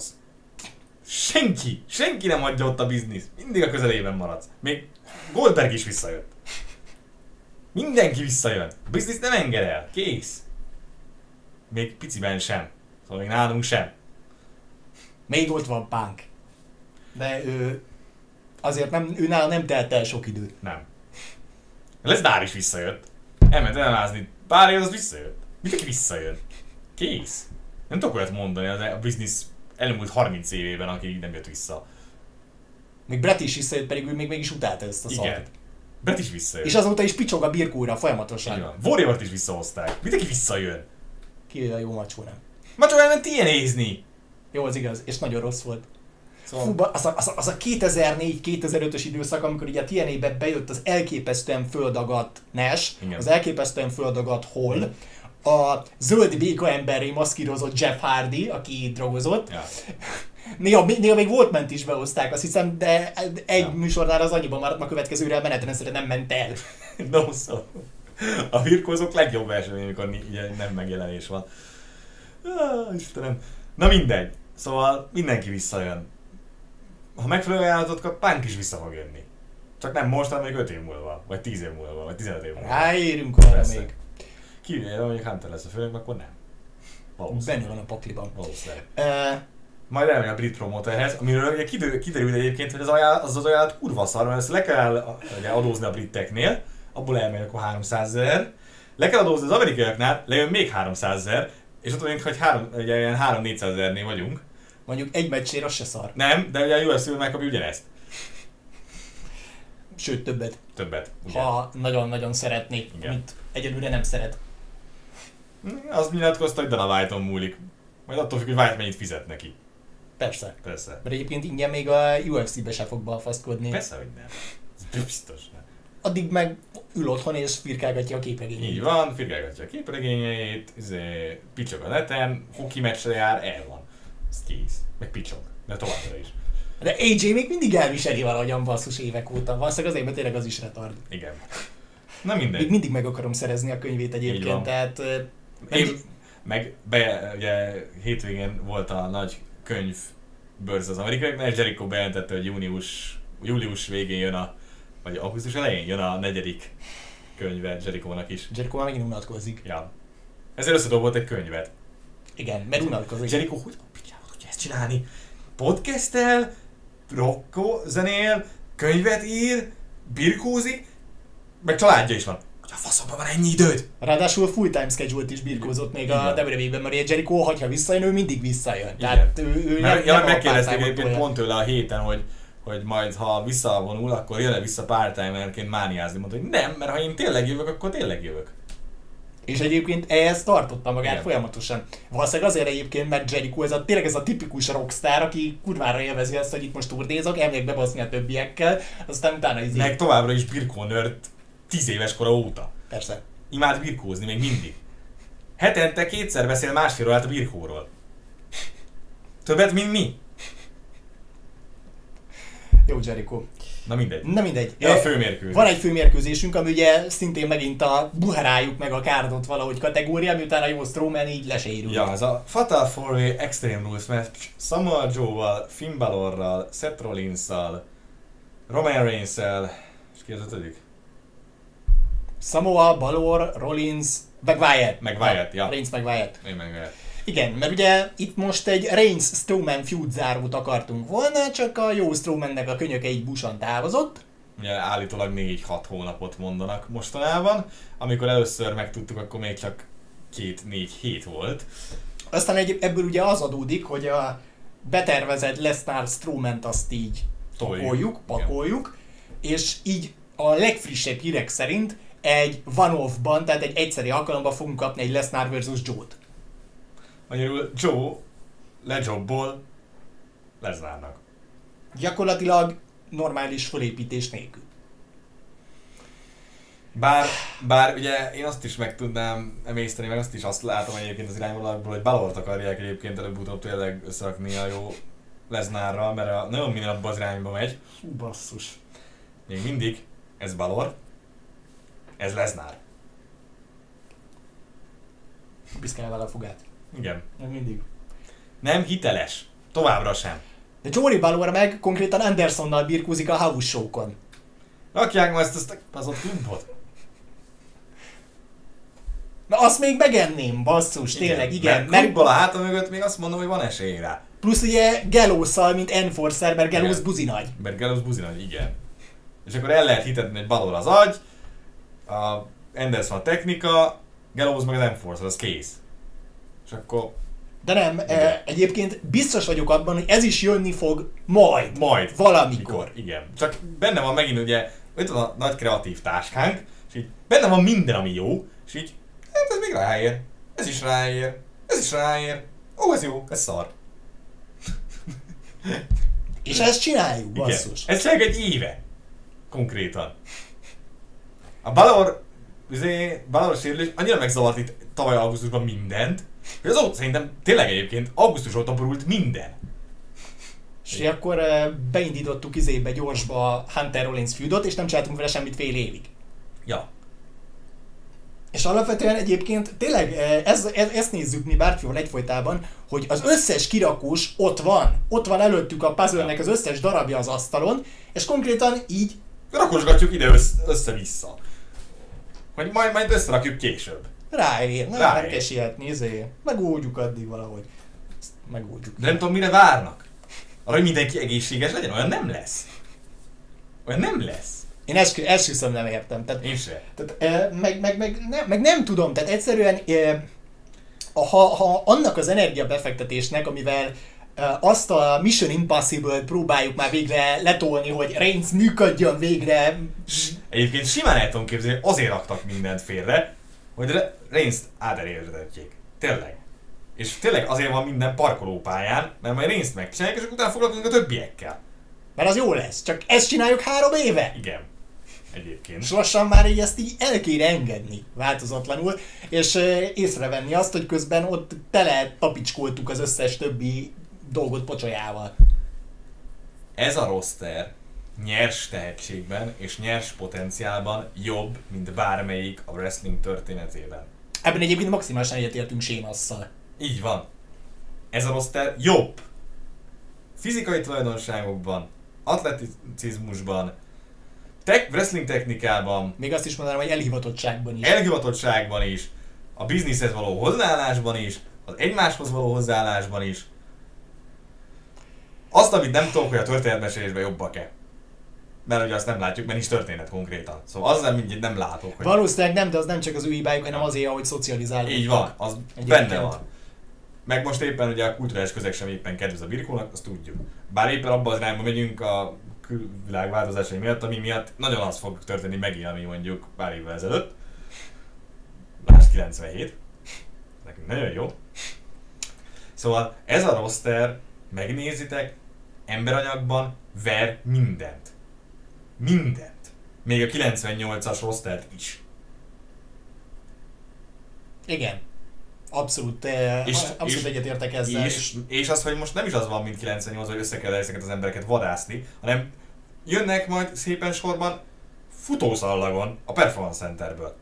Senki nem hagyja ott a biznisz. Mindig a közelében maradsz. Még Goldberg is visszajött. Mindenki visszajön. A biznisz nem enged el. Kész. Még piciben sem. Szóval még nálunk sem. Még ott van Punk. De ő azért ő nála nem telt el sok időt. Nem. Lesnar is visszajött. Elment elemázni. Pár év az visszajött. Mindenki visszajön. Kész. Nem tudok olyat mondani a biznisz elmúlt 30 évében, aki nem jött vissza. Még Brett is visszajött, pedig ő még mégis utálta ezt a Igen. szart. Brett is visszajön. És azóta is picsog a birkóra Így folyamatosan. van. Warrior-t is visszahozták. Mindenki visszajön. Ki a jó macsó nem. Macsó elment TNA-zni. Jó, az igaz, és nagyon rossz volt. Szóval... Fú, az a 2004-2005-ös időszak, amikor ugye a TNA-be bejött az elképesztően földagadt Nash, Igen. az elképesztően földagadt Hall, a zöld béka emberré maszkírozott Jeff Hardy, aki drogozott. Ja. Néha még Waltmant is behozták, azt hiszem, de egy Ja. műsornál az annyiban maradt, a következőre menetrendszerűen nem ment el. No, szóval. A birkózók legjobb verseny, amikor ugye nem megjelenés van. Istenem. Na mindegy. Szóval mindenki visszajön. Ha megfelelő ajánlatot kap, Punk is vissza fog jönni. Csak nem most, hanem még 5 év múlva, vagy 10 év múlva, vagy 15 év múlva. Ráérünk arra Persze. még. Kivéve, mondjuk Hunter lesz a főnök, akkor nem. Benne van a pakliban. Valószínűleg. Uh, Majd elmegy a brit promoterhez, amiről ugye kiderült egyébként, hogy az ajánlat kurva szar, mert ezt le kell ugye, adózni a briteknél, abból elmegy akkor 300 000, le kell adózni az amerikaiaknál, lejön még 300 000, és ott vagyunk, hogy ugye ilyen 300-400 000-nél vagyunk. mondjuk egy meccsér, az se szar. Nem, de ugye a UFC megkapja ugyanezt. Sőt, többet. Többet. Ugye? Ha nagyon-nagyon szeretné, Igen. amit egyelőre nem szeret. Az nyilatkozta, hogy Dana White-on múlik. Majd attól függ, hogy White mennyit fizet neki. Persze. Persze. Mert egyébként ingyen még a UFC-be se fog balfaszkodni. Persze, hogy nem. Ez biztos. Addig meg ül otthon és firkálgatja a képregényeit. Így van, firkálgatja a képregényeit, picsog a neten, hoki meccsre jár, el van. Ez kész. Meg picsog. De továbbra is. De AJ még mindig elviseli valahogyan basszus évek óta. Valószínűleg azért, mert tényleg az is retard. Igen. Na mindegy. Még mindig meg akarom szerezni a könyvét egyébként, tehát... Ugye hétvégén volt a nagy könyvbörz az amerikaiaknál, és Jericho bejelentette, hogy július végén jön vagy augusztus elején jön a 4. könyve Jericho-nak is. Jericho már megint unatkozik. Ja. Ezért összedobolt egy könyvet. Igen, mert unatkozik. Jericho, hogy tudja ezt csinálni? Podcastel, rockó, zenél, könyvet ír, birkózik, meg családja is van. Hogy a faszomban van ennyi időd? Ráadásul full-time schedule-t is birkózott még a WWE-ben, mert Jericho, hogyha visszajön, ő mindig visszajön. Igen. Tehát ő megkérdezték egyébként pont tőle a héten, hogy majd ha visszavonul, akkor jön-e vissza part-timerként mániázni. Mondta, hogy nem, mert ha én tényleg jövök, akkor tényleg jövök. És egyébként ehhez tartotta magát Igen. folyamatosan. Valószínűleg azért egyébként, mert Jericho tényleg ez a tipikus rockstar, aki kurvára élvezi azt, hogy itt most turnézok, elmegyek bebaszni a többiekkel, aztán utána Meg továbbra is birkónőrt 10 éves kora óta. Persze. Imád birkózni még mindig. Hetente 2-szer beszél másfél órát a birkóról. Többet, mint mi? Jó Jericho. Na mindegy. Na mindegy. Ja, a főmérkőzés. Van egy főmérkőzésünk, ami ugye szintén megint a buharáljuk meg a kárdot valahogy kategória, miután a jó Strowman így lesérül. Ja, ez a Fatal 4-Way Extreme Rules match Samoa Joe-val, Finn Balorral, Seth Rollins-szal, Roman Reigns-szel, és ki az 5? Samoa, Balor, Rollins, meg Wyatt. Meg Wyatt, ja. Reigns meg Wyatt. Én meg Wyatt. Igen, mert ugye itt most egy Reigns-Strowman feud zárót akartunk volna, csak a jó Strowmannek a könyöke így busan távozott. Ugye állítólag 4-6 hónapot mondanak mostanában. Amikor először megtudtuk, akkor még csak 2-4 hét volt. Aztán ebből ugye az adódik, hogy a betervezett Lesnar-Strowman-t azt így pakoljuk, és így a legfrissebb hírek szerint egy one-off-ban, tehát egy egyszeri alkalomban fogunk kapni egy Lesnar versus Joe-t. Magyarul Joe lejobbol Lesnarnak. Gyakorlatilag normális fölépítés nélkül. Bár ugye én azt is meg tudnám emészteni, meg azt is azt látom egyébként az irányvonalakból, hogy Balort akarják egyébként előbb-utóbb tényleg összerakni a jó Lesnarral, mert nagyon minden abban az irányba megy. Hú, basszus. Még mindig ez Balor, ez Lesnar. Piszkálja vele a fogát. Igen. Még mindig. Nem hiteles. Továbbra sem. De Johnny Balor meg konkrétan Andersonnal birkózik a house show-kon. Rakják ma ezt az ott klumpot. Na azt még megenném, basszus, tényleg, igen. Mert klubból a háta mögött még azt mondom, hogy van esély rá. Plusz ugye Gallows-szal, mint enforcer, mert Gallows Igen. buzinagy. Mert Gallows buzinagy, igen. És akkor el lehet hitetni, hogy Balor az agy, a Anderson a technika, Gallows meg az enforcer, az kész. És akkor... De nem, egyébként biztos vagyok abban, hogy ez is jönni fog majd. Valamikor. Igen. Csak benne van megint ugye, itt van a nagy kreatív táskánk, és így benne van minden, ami jó, és így, hát ez még ráér, ez is ráér, ez is ráér, ó, ez jó, ez szar. És ezt csináljuk, basszus. Igen. Ez csak egy éve. Konkrétan. A Balor sérülés annyira megzavart itt tavaly augusztusban mindent, hogy azóta szerintem tényleg egyébként augusztus óta borult minden. És akkor beindítottuk izébe gyorsba Hunter Rollins feudot, és nem csináltunk vele semmit fél évig. Ja. És alapvetően egyébként tényleg ezt nézzük mi bárkival egyfolytában, hogy az összes kirakós ott van előttük a puzzle-nek az összes darabja az asztalon, és konkrétan így Rakosgatjuk ide össze-vissza. Hogy majd összerakjuk később. ráér, nem kell sietni, megoldjuk addig valahogy. Ezt megoldjuk. De nem tudom, mire várnak. Arra, hogy mindenki egészséges legyen, olyan nem lesz. Olyan nem lesz. Én esküszöm nem értem. Tehát, Én se. tehát, meg nem tudom, tehát egyszerűen ha annak az energiabefektetésnek, amivel azt a Mission Impossible-t próbáljuk már végre letolni, hogy Reigns működjön végre. Egyébként simán el tudom képzelni, hogy azért raktak mindent félre, hogy Reigns-t áterértetjék. Tényleg. És tényleg azért van minden parkolópályán, mert majd Reigns-t megcsinálják, és utána foglalkozunk a többiekkel. Mert az jó lesz, csak ezt csináljuk 3 éve. Igen. Egyébként. És lassan már így ezt így el kéne engedni változatlanul, és észrevenni azt, hogy közben ott tele tapicskoltuk az összes többi dolgot pocsolyával. Ez a roster nyers tehetségben és nyers potenciálban jobb, mint bármelyik a wrestling történetében. Ebben egyébként maximálisan egyetértünk Sénasszal. Így van. Ez a roster jobb. Fizikai tulajdonságokban, atleticizmusban, wrestling technikában, Még azt is mondanám, hogy elhivatottságban is. elhivatottságban is, a bizniszhez való hozzáállásban is, az egymáshoz való hozzáállásban is. Azt, amit nem tudok, hogy a történetmesélésben jobbak-e. Mert ugye azt nem látjuk, mert nincs történet konkrétan. Szóval az nem mindig nem látok. Hogy... Valószínűleg nem, de az nem csak az ő hibájuk, hanem azért, ahogy szocializálódnak. Így van, az benne van. Meg most éppen ugye a kulturális közeg sem éppen kedvez a birkónak, azt tudjuk. Bár éppen abban az irányba megyünk a külvilág változásai miatt, ami miatt nagyon az fog történni megint, ami mondjuk pár évvel ezelőtt. Lásd 97. Nekünk nagyon jó. Szóval ez a roster, megnézitek, emberanyagban ver mindent. Mindent. Még a 98-as rostert is. Igen. Abszolút, abszolút egyetértek ezzel. És az, hogy most nem is az van, mint 98, hogy össze kell ezeket az embereket vadászni, hanem jönnek majd szépen sorban futószallagon a Performance Centerből.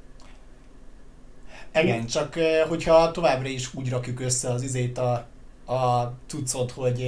Igen, csak hogyha továbbra is úgy rakjuk össze az izét a cuccot, hogy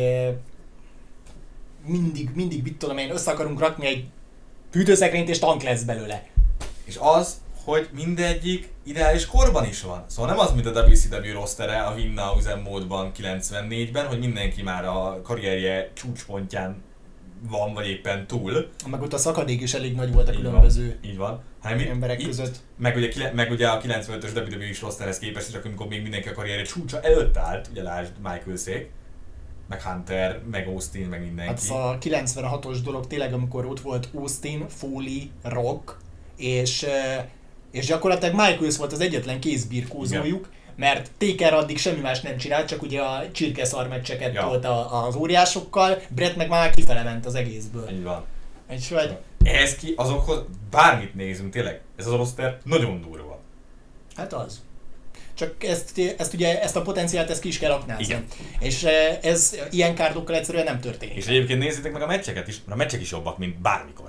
mindig mit tudom én, össze akarunk rakni egy hűtőszekrényt és tank lesz belőle. És az, hogy mindegyik ideális korban is van. Szóval nem az, mint a WCW rostere a Winhausen módban 94-ben, hogy mindenki már a karrierje csúcspontján van, vagy éppen túl. Meg ott a szakadék is elég nagy volt a különböző így van. emberek között. Meg ugye a 95-ös WWE-s rosterhez képest, csak amikor még mindenki a karrierje csúcsa előtt állt, ugye lásd Michaelsék, meg Hunter, meg Austin, meg mindenki. Hát a 96-os dolog tényleg, amikor ott volt Austin, Foley, Rock, és gyakorlatilag Michaels volt az egyetlen kézbirkózójuk, mert Taker addig semmi más nem csinált, csak ugye a csirkeszar meccseket tolt az óriásokkal, Brett meg már kifele ment az egészből. Így van. Úgyhogy... Ehhez ki azokhoz bármit nézünk tényleg, ez a roster nagyon durva. Hát az. Csak ezt a potenciált ezt ki is kell aknázni. Igen. És ez ilyen kárdokkal egyszerűen nem történik. És egyébként nézzétek meg a meccseket is, mert a meccsek is jobbak, mint bármikor.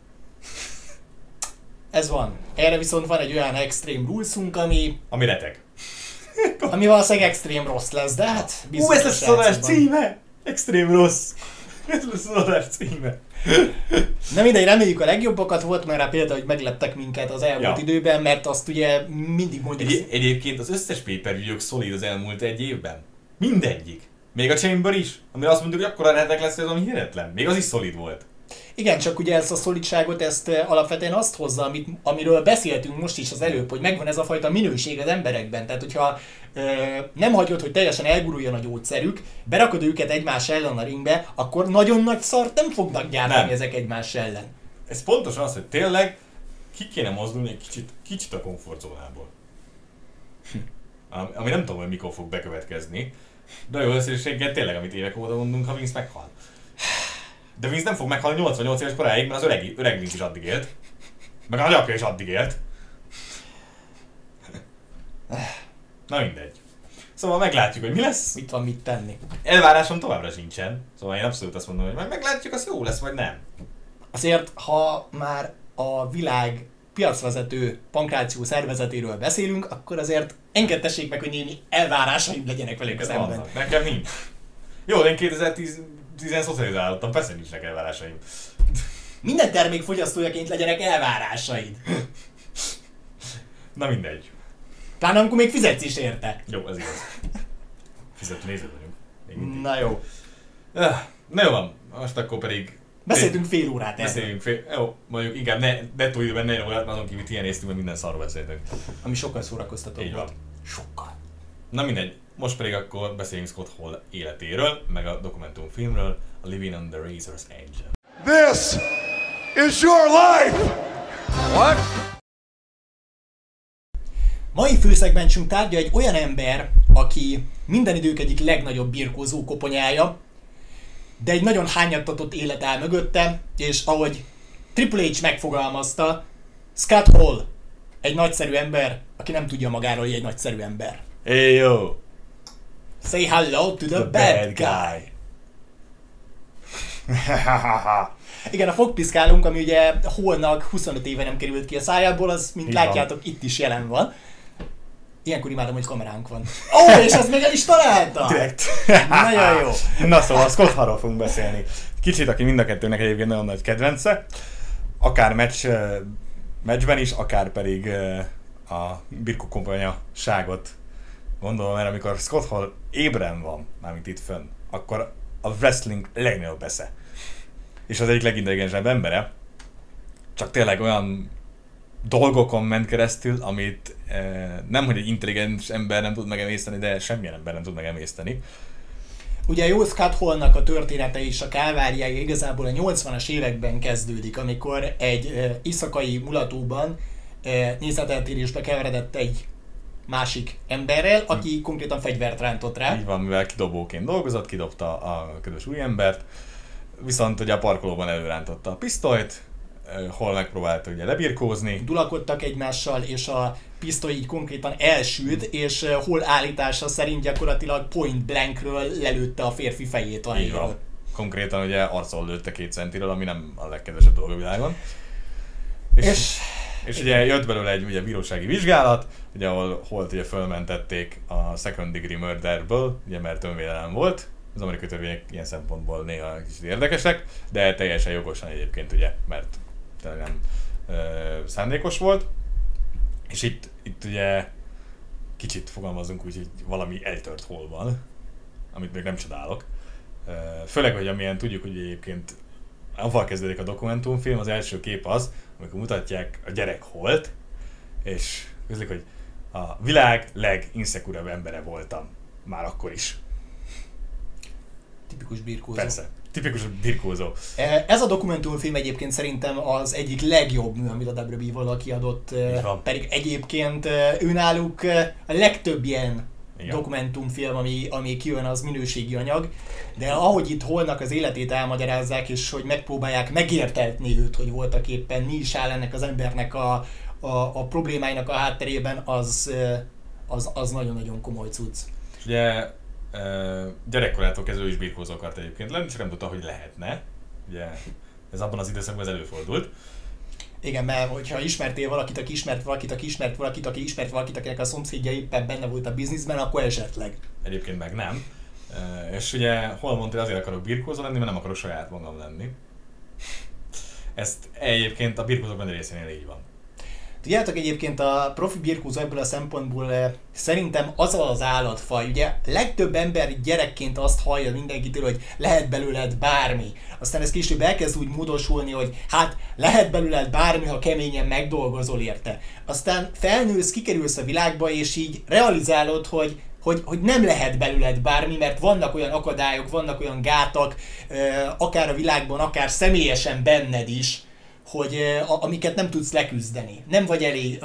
Ez van. Erre viszont van egy olyan Extreme Rules-unk, ami reteg. ami valószínűleg extrém rossz lesz, de hát biztos. Ez lesz az adás címe! Extrém rossz! Ez lesz az adás címe! Na mindegy, reméljük a legjobbakat, volt már rá példa, hogy megleptek minket az elmúlt időben, mert azt ugye mindig mondjuk... Egyébként az összes pay-per-view-k szolid az elmúlt egy évben. Mindegyik. Még a Chamber is, amire azt mondjuk, hogy akkora retek lesz, hogy az ami hihetetlen. Még az is szolid volt. Igen, csak ugye ezt a szolidságot, ezt alapvetően azt hozza, amiről beszéltünk most is az előbb, hogy megvan ez a fajta minőség az emberekben. Tehát, hogyha nem hagyod, hogy teljesen elguruljon a gyógyszerük, berakod őket egymás ellen a ringbe, akkor nagyon nagy szart nem fognak gyártani ezek egymás ellen. Ez pontosan az, hogy tényleg ki kéne mozdulni egy kicsit a komfortzónából. Ami nem tudom, hogy mikor fog bekövetkezni, de jó összességgel tényleg, amit évek óta mondunk, ha Vince meghal. De Vince nem fog meghalni 88 éves koráig, mert az öreg Vince is addig élt. Meg a nagyapja is addig élt. Na mindegy. Szóval meglátjuk, hogy mi lesz. Mit van mit tenni. Elvárásom továbbra sincsen. Szóval én abszolút azt mondom, hogy meglátjuk, az jó lesz, vagy nem. Azért, ha már a világ piacvezető pankráció szervezetéről beszélünk, akkor azért engedtessék meg, hogy némi elvárásaim legyenek velük szemben. Nekem nincs. Jó, de én 2010-en szocializálódtam, persze nincsnek elvárásaim. Minden termék fogyasztójaként legyenek elvárásaid. Na mindegy. Pláne amikor még fizetsz is érte. Jó, ez igaz. Fizető nézők vagyunk. Na jó. Na jó van, most akkor pedig... Beszéltünk fél órát erről. Jó, mondjuk inkább nettó időben 4 órát, azon kívül ilyen néztünk, mert minden szarról beszéltünk. Ami sokkal szórakoztatóbb volt. Sokkal. Na mindegy, most pedig akkor beszéljünk Scott Hall életéről, meg a dokumentumfilmről, a Living on the Razor's Edge. This is your life! What? Mai főszegmensünk tárgya egy olyan ember, aki minden idők egyik legnagyobb birkózó koponyája, de egy nagyon hányattatott élet áll mögötte, és ahogy Triple H megfogalmazta, Scott Hall egy nagyszerű ember, aki nem tudja magáról, hogy egy nagyszerű ember. Hey yo! Say hello to the bad guy. Igen, a fogpiszkálunk, ami ugye Hallnak 25 éve nem került ki a szájából, az, mint Így látjátok, van. Itt is jelen van. Ilyenkor imádom, hogy kameránk van. Ó, és ezt még el is találta! Direkt. Nagyon jó. Na szóval Scott Hallról fogunk beszélni. Kicsit, aki mind a kettőnek egyébként nagyon nagy kedvence. Akár meccsben is, akár pedig a birkó kompanyaságot gondolom, mert amikor Scott Hall ébren van, mármint itt fönn, akkor a wrestling legnagyobb esze. És az egyik legintelligensebb embere, csak tényleg olyan dolgokon ment keresztül, amit nem, hogy egy intelligens ember nem tud megemészteni, de semmilyen ember nem tud megemészteni. Ugye jó Scott Hallnak a története és a kálváriája igazából a 80-as években kezdődik, amikor egy éjszakai mulatóban nézeteltérésbe keveredett egy másik emberrel, aki konkrétan fegyvert rántott rá. Így van, mivel kidobóként dolgozott, kidobta a kedves új embert, viszont ugye a parkolóban előrántotta a pisztolyt, Hall megpróbálta ugye lebirkózni. Dulakodtak egymással, és a pisztoly így konkrétan elsült, és Hall állítása szerint gyakorlatilag point blankről lelőtte a férfi fejét. Így van. Konkrétan ugye arcon lőtte 2 centiről, ami nem a legkedvesebb dolog a világon. És ugye jött belőle egy ugye, bírósági vizsgálat, ugye, ahol Hallt ugye fölmentették a second degree murderből, ugye, mert önvédelem volt. Az amerikai törvények ilyen szempontból néha kicsit érdekesek, de teljesen jogosan egyébként, ugye, mert nem szándékos volt. És itt ugye kicsit fogalmazunk úgy, hogy valami eltört Hallban, amit még nem csodálok. Főleg, hogy amilyen tudjuk, hogy egyébként avval kezdődik a dokumentumfilm, az első kép az, amikor mutatják a gyerek Hallt, és közlik, hogy a világ leginszekurább embere voltam. Már akkor is. Tipikus birkózó. Persze, tipikus birkózó. Ez a dokumentumfilm egyébként szerintem az egyik legjobb mű, amit a WWE valaha kiadott, pedig egyébként őnáluk a legtöbb ilyen dokumentumfilm, ami kijön, az minőségi anyag, de ahogy itt Hallnak az életét elmagyarázzák, és hogy megpróbálják megértetni őt, hogy voltak éppen mi is áll ennek az embernek a problémáinak a hátterében, az nagyon-nagyon komoly cucc. És ugye gyerekkorától kezdve is birkózó akart egyébként lenni, csak nem tudta, hogy lehetne. Ugye ez abban az időszakban ez előfordult. Igen, mert hogyha ismertél valakit, aki ismert valakit, aki ismert valakit, aki ismert valakit, akinek a szomszédja éppen benne volt a bizniszben, akkor esetleg. Egyébként meg nem. És ugye Hall mondta, hogy azért akarok birkózó lenni, mert nem akarok saját magam lenni. Ezt egyébként a birkózók nagy részénél így van. Tudjátok, egyébként a profi birkózó ebből a szempontból szerintem az az állatfaj. Ugye legtöbb ember gyerekként azt hallja mindenkitől, hogy lehet belőled bármi. Aztán ez később elkezd úgy módosulni, hogy hát lehet belőled bármi, ha keményen megdolgozol érte. Aztán felnősz, kikerülsz a világba, és így realizálod, hogy nem lehet belőled bármi, mert vannak olyan akadályok, vannak olyan gátak, akár a világban, akár személyesen benned is, hogy amiket nem tudsz leküzdeni. Nem vagy elég,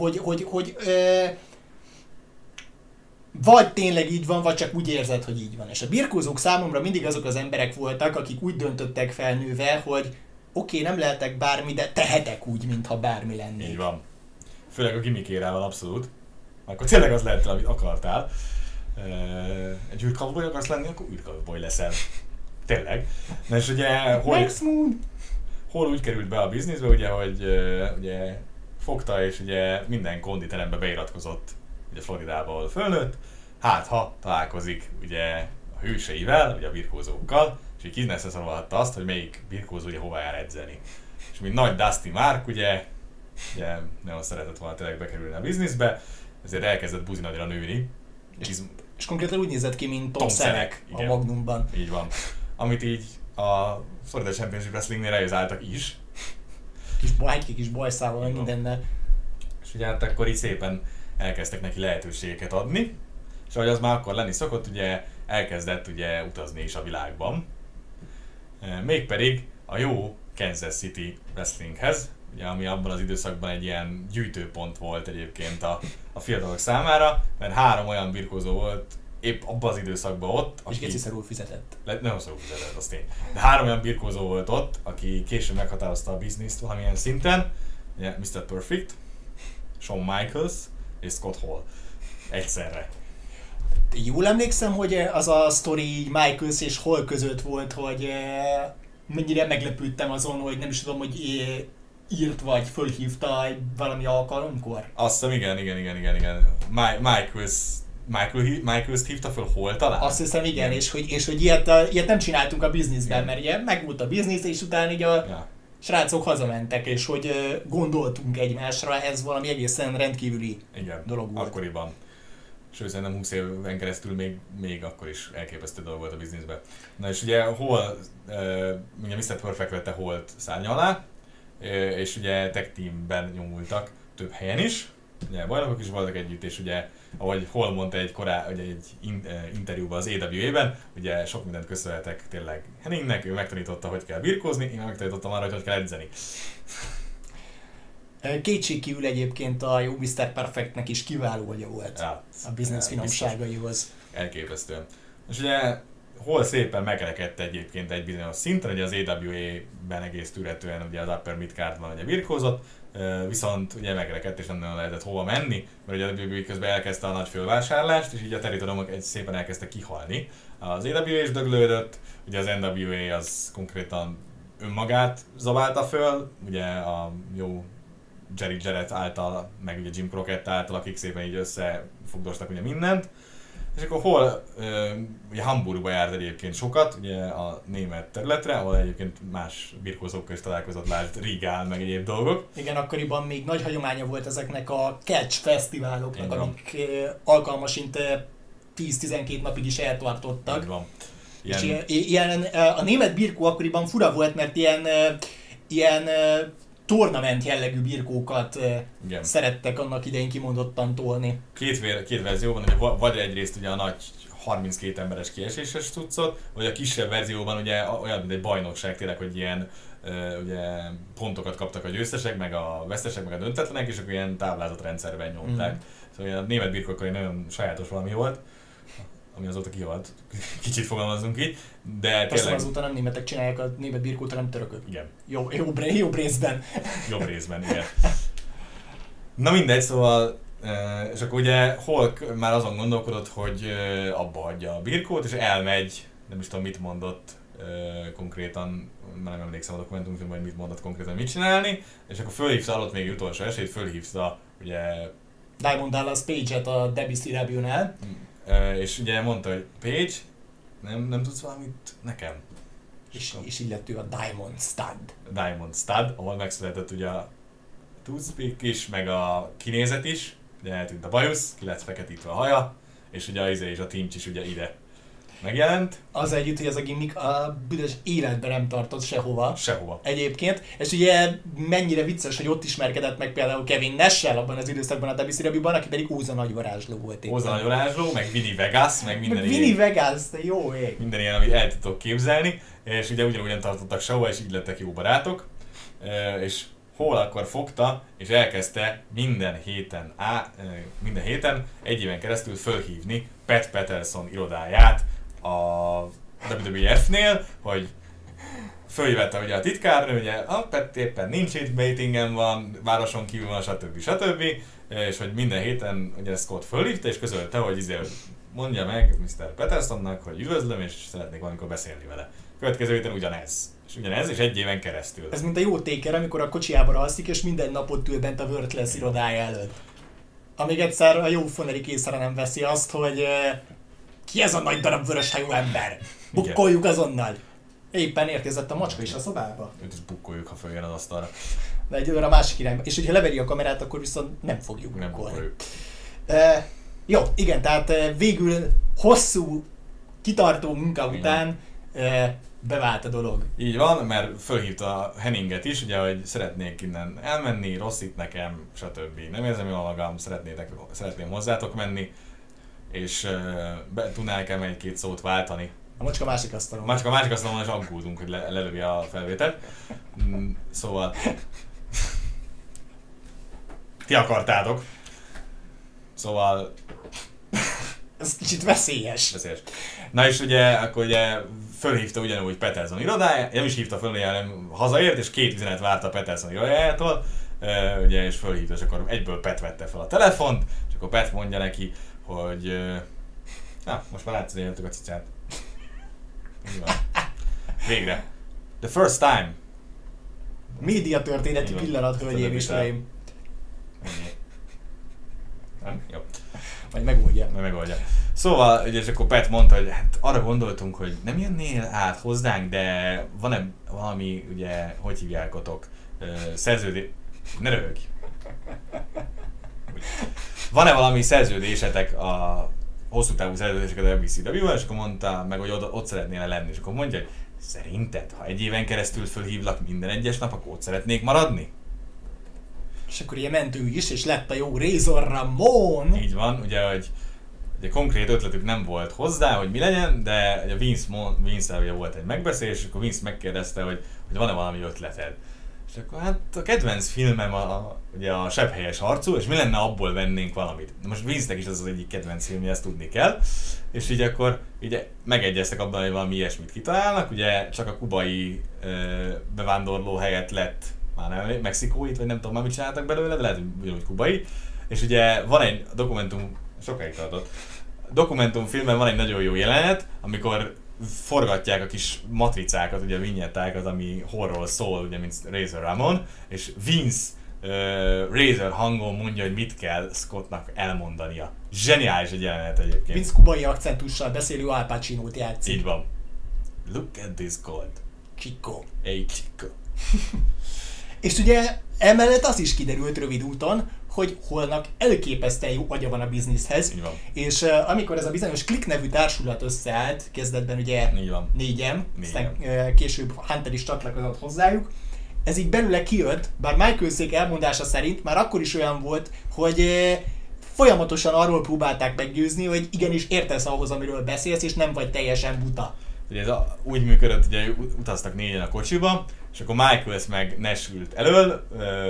vagy tényleg így van, vagy csak úgy érzed, hogy így van. És a birkózók számomra mindig azok az emberek voltak, akik úgy döntöttek felnőve, hogy oké, nem lehetek bármi, de tehetek úgy, mintha bármi lennék. Így van. Főleg a gimmickérával abszolút. Akkor tényleg az lehet, amit akartál. Egy űrcowboy akarsz lenni, akkor űrcowboy leszel. Tényleg. Na és ugye Hall úgy került be a bizniszbe, ugye, hogy ugye fogta és ugye minden konditerembe beiratkozott ugye Floridába, ahol fölnőtt, hát ha találkozik ugye a hőseivel, ugye a birkózókkal, és így kizneszeszorolhatta azt, hogy melyik birkózója hová jár edzeni. És mint nagy Dusty Mark, ugye nagyon szeretett volna tényleg bekerülni a bizniszbe, ezért elkezdett buzi nagyra nőni. És konkrétan úgy nézett ki, mint Tom Selleck a Magnumban. Így van. Amit így a Florida Championship Wrestlingnél realizáltak is. Kis bajszával, mindennel. És ugye hát akkor így szépen elkezdtek neki lehetőségeket adni. És ahogy az már akkor lenni szokott, ugye elkezdett ugye utazni is a világban. Mégpedig a jó Kansas City Wrestlinghez, ugye, ami abban az időszakban egy ilyen gyűjtőpont volt egyébként a fiatalok számára, mert 3 olyan birkózó volt épp abban az időszakban ott, És geci szarul fizetett. Nem szarul fizetett, az tény. De 3 olyan birkózó volt ott, aki később meghatározta a bizniszt valamilyen szinten. Ugye Mr. Perfect, Shawn Michaels és Scott Hall. Egyszerre. Jól emlékszem, hogy az a sztori Michaels és Hall között volt, hogy mennyire meglepődtem azon, hogy nem is tudom, hogy írt vagy fölhívta valami alkalomkor. Azt hiszem, igen. Michaels hívta föl Hall talán? Azt hiszem, igen, és hogy ilyet nem csináltunk a bizniszben, mert ugye megvolt a biznisz, és utána így a srácok hazamentek, és hogy gondoltunk egymásra, ez valami egészen rendkívüli dolog volt. Akkoriban. Sőt, szerintem 20 éven keresztül még akkor is elképesztő dolog volt a bizniszben. Na és ugye Hall, ugye Mr. Perfect vette Hallt szárnya alá, és ugye tag teamben nyomultak több helyen is, ugye bajnokok is voltak együtt, és ugye ahogy Hall mondta egy interjúban az AWA-ben, ugye sok mindent köszönhetek tényleg Henningnek, ő megtanította, hogy kell birkózni, én megtanítottam arra, hogy kell edzeni. Kétségkívül egyébként a jó Mr. Perfectnek is kiváló agya volt a biznisz finomságaihoz. Elképesztően. És ugye Hall szépen megrekedt egyébként egy bizonyos szinten, ugye az AWA-ben egész tűretően ugye az upper mid cardban ugye birkózott, viszont ugye megrekedt és nem nagyon lehetett hova menni, mert ugye a WWE közben elkezdte a nagy fölvásárlást, és így a territoriumok szépen elkezdtek kihalni. Az AWA is döglődött, ugye az NWA az konkrétan önmagát zabálta föl, ugye a jó Jerry Jarrett által, meg ugye Jim Crockett által, akik szépen így összefogdostak ugye mindent. És akkor Hall ugye Hamburgba járt egyébként sokat, ugye a német területre, ahol egyébként más birkózókkal is találkozott, lásd Rigál, meg egyéb dolgok. Igen, akkoriban még nagy hagyománya volt ezeknek a catch fesztiváloknak, amik alkalmasint 10-12 napig is eltartottak. Így van. Ilyen, a német birkó akkoriban fura volt, mert ilyen tornament jellegű birkókat szerettek annak idején kimondottan tolni. Két verzióban, ugye vagy egyrészt ugye a nagy 32 emberes kieséses cuccot, vagy a kisebb verzióban ugye olyan, mint egy bajnokság tényleg, hogy ilyen ugye pontokat kaptak a győztesek, meg a vesztesek, meg a döntetlenek, és akkor ilyen táblázatrendszerben nyomták. Szóval a német birkókkal nagyon sajátos valami volt, ami azóta kihalt, kicsit fogalmazzunk így, de persze azóta nem németek csinálják a német birkót, hanem törökök. Igen. Jobb részben. Jobb részben, igen. Na mindegy, szóval, és akkor ugye Hulk már azon gondolkodott, hogy abba hagyja a birkót, és elmegy, nem is tudom mit mondott konkrétan, már nem emlékszem a dokumentumfilmben, hogy mit mondott konkrétan, mit csinálni, és akkor fölhívta, alatt még utolsó esélyt, fölhívta ugye Diamond Dallas Page-et a WCW-nál. És ugye mondta, hogy Page, nem tudsz valamit nekem? És így lett ő a Diamond Stud. Diamond Stud, ahol megszületett ugye a Toothpick is, meg a kinézet is, ugye eltűnt a bajusz, ki lett feketítve a haja, és ugye a tincs is ugye ide megjelent. Az együtt, hogy ez a gimmick a büdös életben nem tartott sehova. Sehova. Egyébként. És ugye mennyire vicces, hogy ott ismerkedett meg például Kevin Nash-sel abban az időszakban a WCW-ban, aki pedig Óza nagy varázsló volt. Óza nagy varázsló, meg Vinny Vegas, meg minden ilyen. Vinny Vegas, jó ég. Minden ilyen, amit el tudok képzelni, és ugye ugyanúgyan tartottak sehova, és így lettek jó barátok. És Hall akkor fogta, és elkezdte minden héten egy éven keresztül fölhívni Pat Patterson irodáját a WWF-nél, hogy fölhívette ugye a titkárnő, ugye a Pat éppen nincs itt, Batingen van, városon kívül van, stb. És hogy minden héten ugye Scott fölhívta, és közölte, hogy mondja meg Mr. Pattersonnak, hogy üdvözlöm, és szeretnék valamikor beszélni vele. Következő héten ugyanez, és egy éven keresztül. Ez mint a jó téker, amikor a kocsiába alszik, és minden napot ül bent a Worthless irodája előtt. Amíg egyszer a jó fonerik észre nem veszi azt, hogy ki ez a nagy darab vöröshajú ember? Bukkoljuk azonnal! Éppen érkezett a macska is a szobába. Őt is bukkoljuk, ha följön az asztalra. De egy a másik irányba. És hogyha leveri a kamerát, akkor viszont nem fogjuk bukkolni. Jó, igen, tehát végül hosszú, kitartó munka után bevált a dolog. Így van, mert fölhívta Henninget is, ugye, hogy szeretnék innen elmenni, rossz itt nekem, stb. Nem érzem jól magam, szeretném hozzátok menni, és tudnál nekem egy-két szót váltani. A macska másik asztalon. A másik asztalon, és aggódunk, hogy lelövi a felvételt. Szóval... Ti akartátok. Szóval... az kicsit veszélyes. Na és ugye, akkor ugye fölhívta ugyanúgy Peterson irodáját, nem is hívta föl, hanem hazaért, és 2 üzenet várta a Peterson irodájától, ugye, és fölhívta, és akkor egyből Pet vette fel a telefont, és akkor Pet mondja neki, hogy na, most már látsz, hogy éltük a cicát. Végre. The first time. Média történeti pillanat, hölgyeim és uraim. Nem? Jó. Majd megoldja. Szóval, ugye, és akkor Pet mondta, hogy hát arra gondoltunk, hogy nem jönnél át hozzánk, de van-e valami, ugye, hogy hívjákotok, szerződés... Ne röhögj! Van-e valami szerződésetek a hosszú távú szerződéseket a WCW-vel, és akkor mondta meg, hogy ott szeretnél lenni, és akkor mondja, hogy szerinted, ha 1 éven keresztül fölhívlak minden egyes nap, akkor ott szeretnék maradni? És akkor ugye ment ő is, és lett a jó Razor Ramon. Így van, ugye konkrét ötletük nem volt hozzá, hogy mi legyen, de ugye Vince-el ugye volt egy megbeszélés, és akkor Vince megkérdezte, hogy van-e valami ötleted. És akkor hát a kedvenc filmem ugye a Sebhelyes harcú, és mi lenne abból vennénk valamit. Na most Vince-nek is az egyik kedvenc filmje, ezt tudni kell. És így akkor így megegyeztek abban, hogy valami ilyesmit kitalálnak, ugye csak a kubai bevándorló helyett lett már nem mexikóit, vagy nem tudom már mit csináltak belőle, de lehet, hogy kubai. És ugye van egy sokáig tartott, dokumentumfilmben van egy nagyon jó jelenet, amikor forgatják a kis matricákat, ugye a vinyettákat, ami horról szól, ugye mint Razor Ramon, és Vince Razor hangon mondja, hogy mit kell Scottnak elmondania. Zseniális egy jelenet egyébként. Vince kubai akcentussal beszélő Al Pacino-t játszik. Így van. Look at this gold. Chico. Hey Chico. És ugye emellett az is kiderült rövid úton, hogy Hallnak elképesztően jó agya van a bizniszhez. És amikor ez a bizonyos Click nevű társulat összeállt, kezdetben ugye 4-en, aztán később Hunter is csatlakozott hozzájuk, ez így belőle kijött, bár Michaelsék elmondása szerint már akkor is olyan volt, hogy folyamatosan arról próbálták meggyőzni, hogy igenis értesz ahhoz, amiről beszélsz, és nem vagy teljesen buta. Ugye ez úgy működött, ugye utaztak 4-en a kocsiba, és akkor Michaels meg Nash ült elől,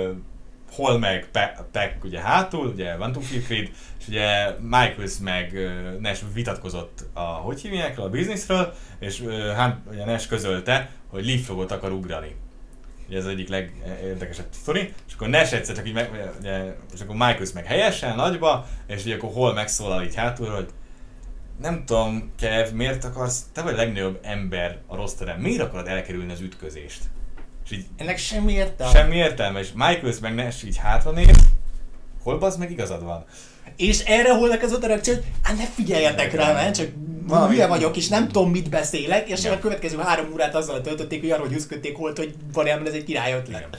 Hall meg Peck ugye hátul, ugye One Two Three Creed, és ugye Michaels meg Nash vitatkozott hogy hívják, a bizniszről, és ugye Nash közölte, hogy leapfrogot akar ugrani. Ugye ez az egyik legérdekesebb sztori, és akkor Nash egyszer csak így és akkor Michaels meg helyesen, nagyba, és ugye akkor Hall megszólal így hátul, hogy nem tudom, Kev, miért akarsz, te vagy a legnagyobb ember a rosteren, miért akarod elkerülni az ütközést? És így, ennek semmi értelme. Semmi értelme, és Michaels meg Nash így hátranéz, hol bazd meg igazad van. És erre Hallnak az a reakció, hogy ne figyeljetek rá, mert csak hülye vagyok, és nem tudom, mit beszélek, és a következő 3 órát azzal töltötték, hogy arról győzködték Hallt, hogy valójában ez egy király ötlet.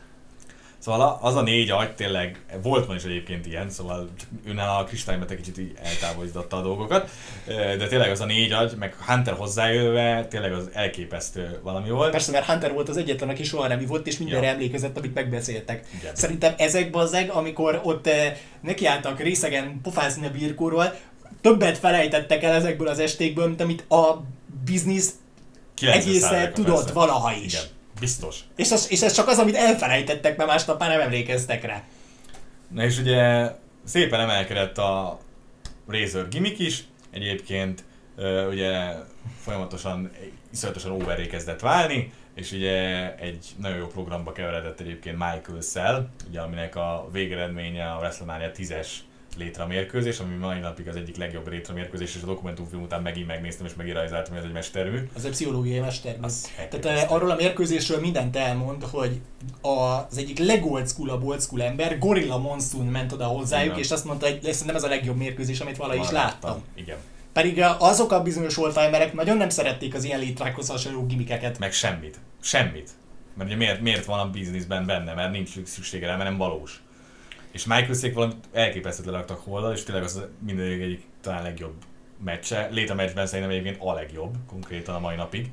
Szóval az a 4 agy tényleg, volt van is egyébként ilyen, szóval önnel a kristálymet kicsit így eltávolította a dolgokat, de tényleg az a 4 agy, meg Hunter hozzájövve tényleg az elképesztő valami volt. Persze, mert Hunter volt az egyetlen, aki soha nem ivott, és mindenre emlékezett, amit megbeszéltek. Igen. Szerintem ezek bazzeg, amikor ott nekiálltak részegen pofázni a birkóról, többet felejtettek el ezekből az estékből, mint amit a biznisz egészen tudott valaha is. Igen. Biztos. És ez csak az, amit elfelejtettek, mert másnap már nem emlékeztek rá. Na és ugye szépen emelkedett a Razor gimmick is, egyébként ugye folyamatosan, iszonyatosan overré kezdett válni, és ugye egy nagyon jó programba keveredett egyébként Michaels-szel, ugye aminek a végeredménye a WrestleMania 10-es létramérkőzés, ami mai napig az egyik legjobb létramérkőzés, és a dokumentumfilm után megint megnéztem és megirajzáltam, hogy ez egy mestermű. Az egy pszichológiai mestermű. Tehát arról a mérkőzésről mindent elmond, hogy az egyik legold school ember, Gorilla Monsoon ment oda hozzájuk, és azt mondta, hogy szerintem ez a legjobb mérkőzés, amit valaha is láttam. Igen. Pedig azok a bizonyos oldtimerek nagyon nem szerették az ilyen létrákhoz hasonló gimmickeket. Meg semmit. Mert ugye miért van a bizniszben benne, mert nincs szüksége rá, mert nem valós. És Michaelsék valamit elképesztően leraktak Hallal, és tényleg az minden egyik talán legjobb meccse. Léta meccsben szerintem egyébként a legjobb, konkrétan a mai napig.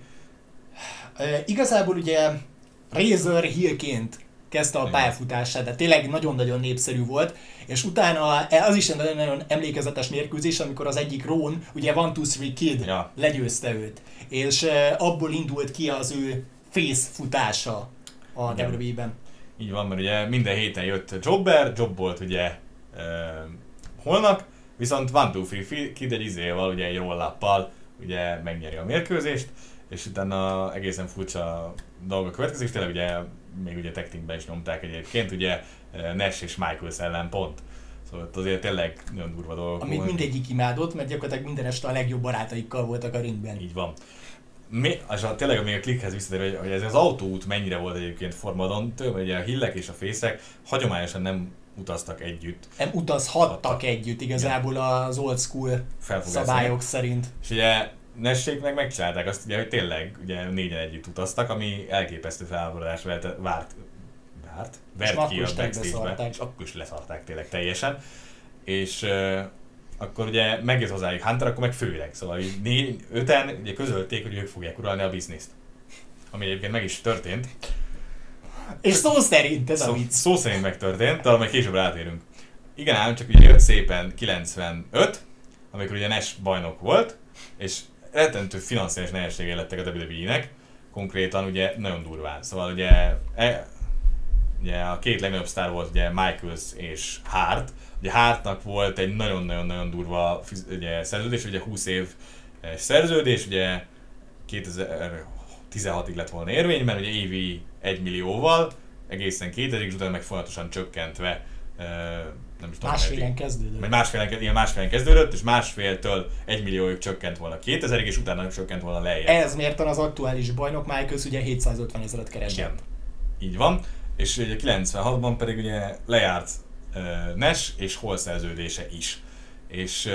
Igazából ugye Razor Hillként kezdte a pályafutását, de tényleg nagyon-nagyon népszerű volt, és utána az is egy nagyon emlékezetes mérkőzés, amikor az egyik Ron, ugye One Two Three Kid legyőzte őt, és abból indult ki az ő face futása a WWE-ben. Így van, mert ugye minden héten jött jobbolt ugye Hallnak, Viszont 1-2-3 Kid egy izéval, ugye egy roll-uppal ugye megnyeri a mérkőzést, és utána egészen furcsa dolgok következik, tényleg ugye még ugye tag teamben is nyomták egyébként, ugye Nash és Michaels ellen pont. Szóval azért tényleg nagyon durva dolgok. Amit mindegyik imádott, mert gyakorlatilag minden este a legjobb barátaikkal voltak a ringben. Így van. És tényleg még a klikhez visszatérve, hogy ez az autóút mennyire volt egyébként Formadon, ugye a hillek és a fészek hagyományosan nem utaztak együtt. Nem utazhattak együtt igazából az old school szabályok szerint. És ugye Nessék meg megcsinálták azt, ugye, hogy tényleg ugye 4-en együtt utaztak, ami elképesztő felháborodást vert ki a backstage-be, és akkor is leszarták tényleg teljesen. És akkor ugye megjött hozzájuk Hunter, akkor meg főleg, szóval 5-en ugye közölték, hogy ők fogják uralni a bizniszt. Ami egyébként meg is történt. És szó szerint ez a vicc. Szó szerint megtörtént, de majd később rátérünk. Igen ám, csak ugye jött szépen 95, amikor ugye Nash bajnok volt, és rettentő financiális nehézségei lettek a WWE-nek, konkrétan ugye nagyon durván. Szóval ugye a két legnagyobb sztár volt ugye Michaels és Hart. Ugye Hartnak volt egy nagyon-nagyon durva ugye, szerződés, ugye 20 év szerződés, ugye 2016-ig lett volna érvényben, ugye évi 1 millióval, egészen 2000-ig, utána meg folyamatosan csökkentve, nem is tudom, másfélen kezdődött. Másfélen kezdődött, és másféltől 1 millióig csökkent volna 2000-ig, és utána csökkent volna lejjebb. Ez mérten az aktuális bajnok Michaels ugye 750 000 keresett. Igen, így van. És ugye 96-ban pedig ugye lejárt Nash és Hall szerződése is. És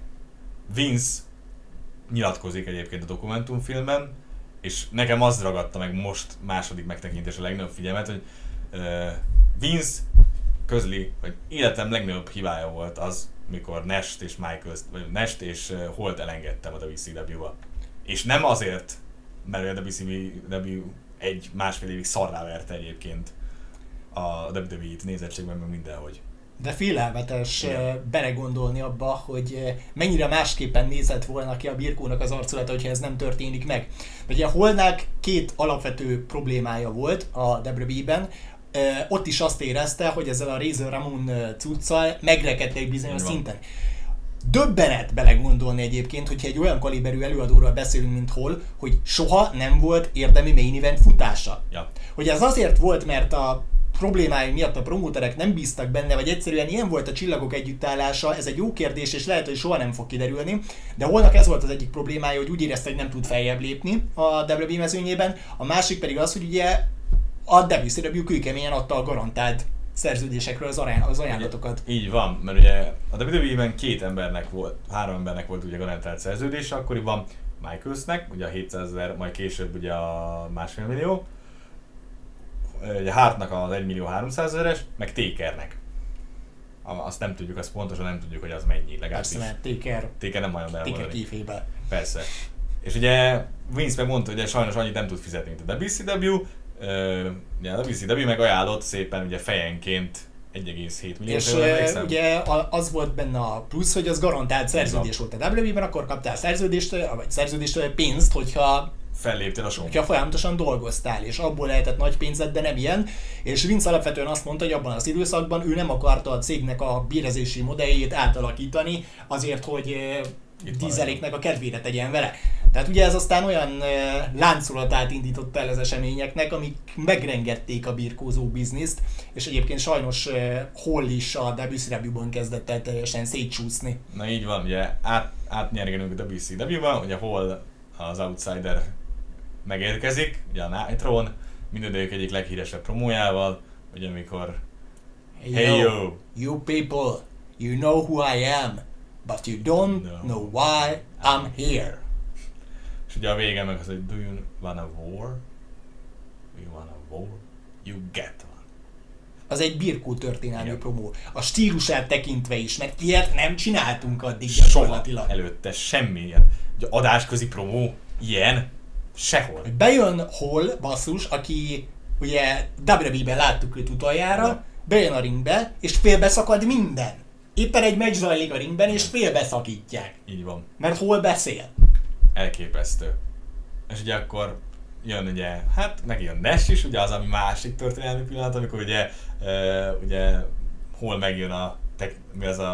Vince nyilatkozik egyébként a dokumentumfilmben, és nekem az ragadta meg most második megtekintés a legnagyobb figyelmet, hogy Vince közli, hogy életem legnagyobb hibája volt az, mikor Nash-t és Nash-t és Hallt elengedtem a WCW-ba. És nem azért, mert a WCW másfél évig szarrá verte egyébként a WWE-t nézettségben, meg mindenhogy. De félelmetes belegondolni abba, hogy mennyire másképpen nézett volna ki a birkónak az arculata, hogyha ez nem történik meg. Ugye Hallnak két alapvető problémája volt a WWE-ben. Ott is azt érezte, hogy ezzel a Razor Ramon cuccal megrekedtek bizonyos szinten. Döbbenet belegondolni egyébként, hogyha egy olyan kaliberű előadóról beszélünk, mint Hall, hogy soha nem volt érdemi main event futása. Ja. Hogy ez azért volt, mert a problémái miatt a promóterek nem bíztak benne, vagy egyszerűen ilyen volt a csillagok együttállása, ez egy jó kérdés, és lehet, hogy soha nem fog kiderülni, de Hallnak ez volt az egyik problémája, hogy úgy érezte, hogy nem tud feljebb lépni a WWE mezőnyében, a másik pedig az, hogy ugye a WCW kőkeményen adta a garantált szerződésekről az ajánlatokat. Ugye, így van, mert ugye a WWE-ben három embernek volt ugye garantált szerződése, akkoriban Michaelsnek, ugye a 700 000, majd később ugye a 1,5 millió, ugye Hartnak az 1 millió 300 000-es, meg Takernek. Azt nem tudjuk, azt pontosan nem tudjuk, hogy az mennyi, legalábbis. Persze, mert Taker nem nagyon belevonni. Taker kifébe. Persze. És ugye Vince megmondta, hogy sajnos annyit nem tud fizetni, mint a WCW, ugye a WCW meg ajánlott szépen ugye fejenként 1,7 millió. És ugye az volt benne a plusz, hogy az garantált szerződés volt a WWE-ben, akkor kaptál szerződést pénzt, hogyha felléptél a show. Hogyha folyamatosan dolgoztál, és abból lehetett nagy pénzed, de nem ilyen. És Vince alapvetően azt mondta, hogy abban az időszakban ő nem akarta a cégnek a bérezési modelljét átalakítani, azért, hogy dízeléknek a kedvére tegyen vele. Tehát ugye ez aztán olyan láncolatát indította el az eseményeknek, amik megrengették a birkózó bizniszt, és egyébként sajnos Hall is a WCW-ban kezdett el teljesen szétcsúszni. Na így van, ugye átnyergenünk a WCW-ban, ugye Hall az Outsider megérkezik, ugye a Nitro-n, mindidők egyik leghíresebb promójával, ugye amikor Hey yo, you people, you know who I am, but you don't know why I'm here. És ugye a vége meg az, hogy do you want a war? Do you want a war? You get one. Az egy birkó történelmi promó. A stílusát tekintve is, mert ilyet nem csináltunk addig gyakorlatilag. Soha előtte semmi ilyen. Adásközi promó, ilyen, sehol. Bejön Hall, basszus, aki ugye WWE-ben láttuk őt utoljára, bejön a ringbe, és félbeszakad minden. Éppen egy meccs zajlik a ringben, és félbeszakítják. Így van. Mert Hall beszél. Elképesztő. És ugye akkor jön ugye, hát megjön Nash is, ugye az, ami másik történelmi pillanat, amikor ugye Hall megjön mi az a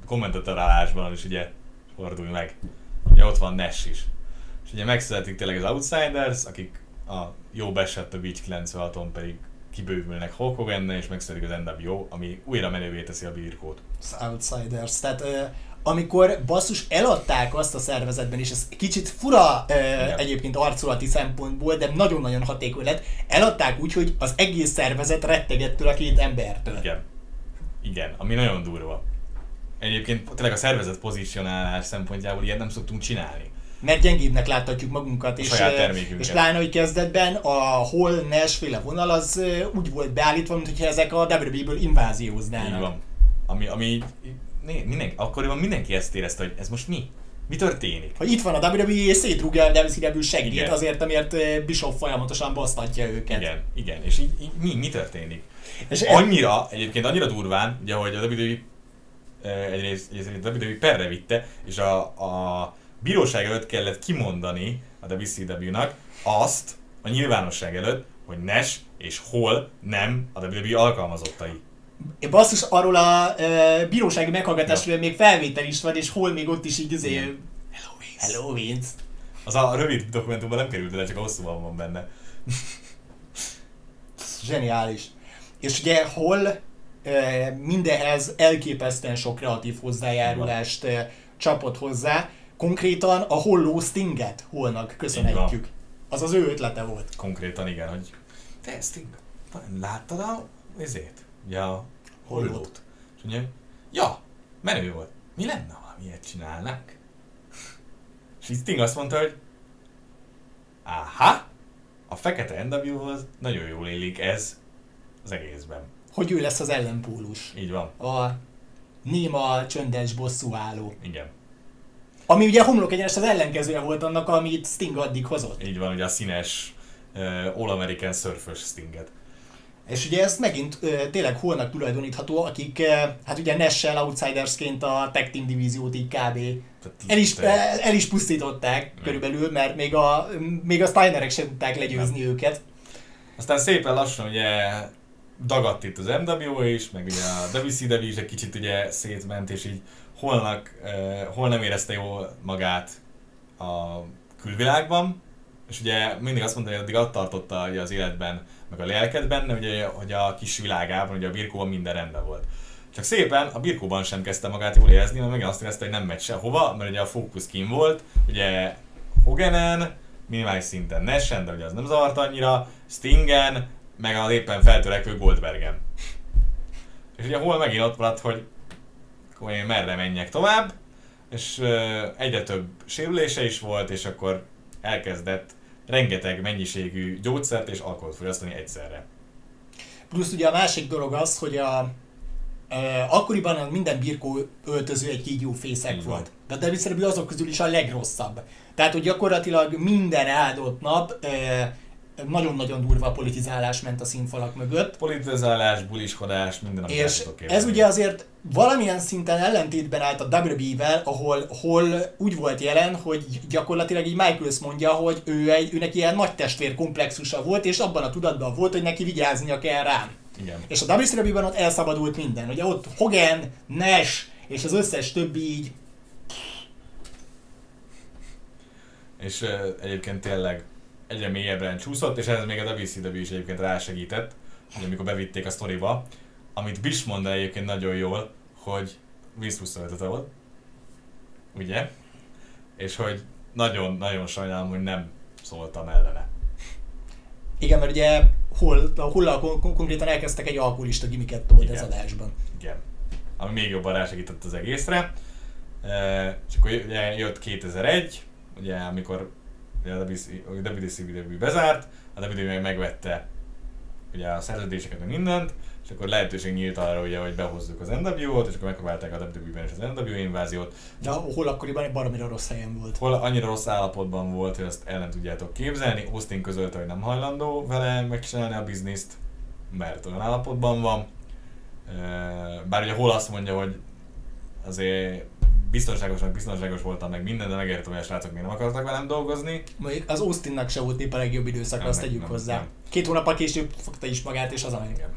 kommentatórálásban is ugye fordulj meg. Ugye ott van Nash is. És ugye megszületik tényleg az Outsiders, akik a jobb esett a Beach 96-on pedig kibővülnek Hulk Hogannel, és megszületik az NWO, ami újra menővé teszi a birkót. Az Outsiders. Tehát amikor basszus eladták azt a szervezetben, és ez kicsit fura egyébként arculati szempontból, de nagyon-nagyon hatékony lett, eladták úgy, hogy az egész szervezet rettegettől a két embertől. Igen, ami nagyon durva. Egyébként tényleg a szervezet pozícionálás szempontjából ilyet nem szoktunk csinálni. Mert gyengébbnek láthatjuk magunkat, és pláne, hogy kezdetben a Hall Nash-féle vonal az úgy volt beállítva, mintha ezek a WWE-ből invázióznának. Így van. Ami akkoriban mindenki ezt érezte, hogy ez most mi? Mi történik? Hogy itt van a WWE és szétrúgja a WCW segít azért, amiért Bischoff folyamatosan basztatja őket. Igen. És így mi történik? És egyébként annyira durván, ugye, hogy a WWE egyrészt a WWE perre vitte, és a bíróság előtt kellett kimondani a WCW-nak azt a nyilvánosság előtt, hogy Nash és Hall nem a WWE alkalmazottai. Basszus, arról a bírósági meghallgatásról még felvétel is van, és Hall még ott is így Hello Vince. Az a rövid dokumentumban nem került el, csak a hosszúban van benne. Zseniális. És ugye Hall mindenhez elképesztően sok kreatív hozzájárulást csapott hozzá. Konkrétan a Holló Stinget Hallnak köszönhetjük. Az az ő ötlete volt. Konkrétan igen, hogy te Sting, láttad a Hollót? És ugye, ja, menő volt. Mi lenne, ha ilyet csinálnak? És Sting azt mondta, hogy áhá, a fekete NWO-hoz nagyon jól illik ez az egészben. Hogy ő lesz az ellenpólus. Így van. A néma, csöndes bosszúálló. Igen. Ami ugye homlok egyenes az ellenkezője volt annak, amit Sting addig hozott. Így van, ugye a színes All-American Surfers Stinget. És ugye ez megint tényleg Hallnak tulajdonítható, akik hát ugye Nash-sel Outsidersként a Tag Team divíziót így kb. El is pusztították körülbelül, mert még a Steinerek sem tudták legyőzni őket. Aztán szépen lassan ugye dagadt itt az NWO is, meg ugye a WCW is egy kicsit ugye szétment, és így Hall nem érezte jól magát a külvilágban, és ugye mindig azt mondta, hogy addig azt tartotta ugye az életben, meg a lelket benne, ugye, hogy a kis világában, ugye a birkóban minden rendben volt. Csak szépen a birkóban sem kezdte magát jól érezni, mert megint azt érezte, hogy nem megy sehova, mert ugye a fókusz kín volt, ugye Hoganen, minimális szinten Nashen, de ugye az nem zavart annyira, Stingen, meg az éppen feltörekvő Goldbergen. És ugye Hall megint ott maradt, hogy akkor én merre menjek tovább, és egyre több sérülése is volt, és akkor elkezdett rengeteg mennyiségű gyógyszert és alkoholt fogyasztani egyszerre. Plusz ugye a másik dolog az, hogy akkoriban minden birkó öltöző egy kígyó fészek volt. De a WCW azok közül is a legrosszabb. Tehát, hogy gyakorlatilag minden áldott nap nagyon-nagyon durva politizálás ment a színfalak mögött. Politizálás, buliskodás, minden, amit és ez ugye azért valamilyen szinten ellentétben állt a WWE-vel, ahol Hall úgy volt jelen, hogy gyakorlatilag így Michaels mondja, hogy őnek ilyen nagy testvér komplexusa volt, és abban a tudatban volt, hogy neki vigyáznia kell rám. Igen. És a WCW-ben ott elszabadult minden. Ugye ott Hogan, Nash és az összes többi így. És egyébként tényleg egyre mélyebben csúszott, és ez még a WCW is egyébként rásegített, hogy amikor bevitték a sztoriba, amit Bish mondta egyébként nagyon jól, hogy Vince Russo volt, ugye? És hogy nagyon-nagyon sajnálom, hogy nem szóltam ellene. Igen, mert ugye Hall-al konkrétan elkezdtek egy alkoholista gimiket told ez adásban. Igen. Ami még jobban rásegített az egészre. És akkor ugye jött 2001, ugye amikor a WCW bezárt, a WWE megvette ugye a szerződéseket meg mindent, és akkor lehetőség nyílt arra, ugye, hogy behozzuk az NWO-t, és akkor megpróbálták a WWE-ben is az NWO inváziót. De Hall akkoriban egy baromira rossz helyen volt. Hall annyira rossz állapotban volt, hogy azt ellen tudjátok képzelni. Austin közölte, hogy nem hajlandó vele megcsinálni a bizniszt, mert olyan állapotban van. Bár ugye Hall azt mondja, hogy azért biztonságos voltam meg minden, de megértem, hogy a srácok még nem akartak velem dolgozni. Mondjuk az Austinnak se volt épp a legjobb időszaka, azt tegyük hozzá. Nem. 2 hónappal később fogta is magát, és az a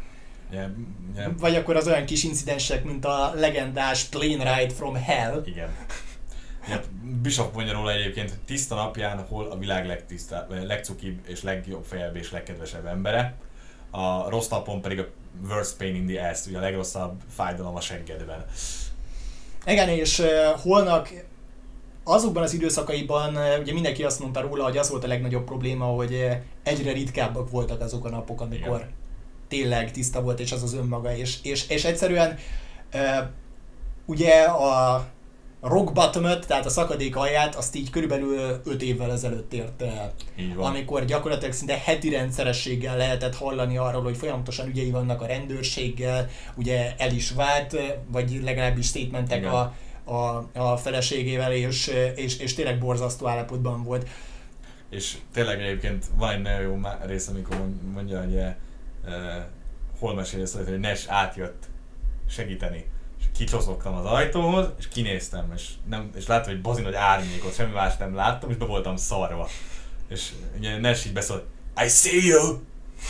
Vagy akkor az olyan kis incidensek, mint a legendás Plane Ride from Hell. Igen. Bishop mondja róla egyébként, hogy tiszta napján, hol a világ legcukibb és legjobb fejebb és legkedvesebb embere, a rossz napon pedig a worst pain in the ass, ugye a legrosszabb fájdalom a seggedben. Igen, és Hallnak azokban az időszakaiban ugye mindenki azt mondta róla, hogy az volt a legnagyobb probléma, hogy egyre ritkábbak voltak azok a napok, amikor igen, tényleg tiszta volt, és az az önmaga. És egyszerűen ugye a rock bottomot, tehát a szakadék alját, azt így körülbelül 5 évvel ezelőtt ért el. Amikor gyakorlatilag szinte heti rendszerességgel lehetett hallani arról, hogy folyamatosan ügyei vannak a rendőrséggel, ugye el is vált, vagy legalábbis szétmentek a feleségével, és tényleg borzasztó állapotban volt. És tényleg egyébként van egy nagyon jó rész, amikor mondja, hogy hol mesélj ezt, hogy Nash átjött segíteni. Kicsoszogtam az ajtóhoz, és kinéztem, és láttam egy bazi nagy árnyékot, semmi más nem láttam, és be voltam szarva. És ugye Nash így beszólt, I see you!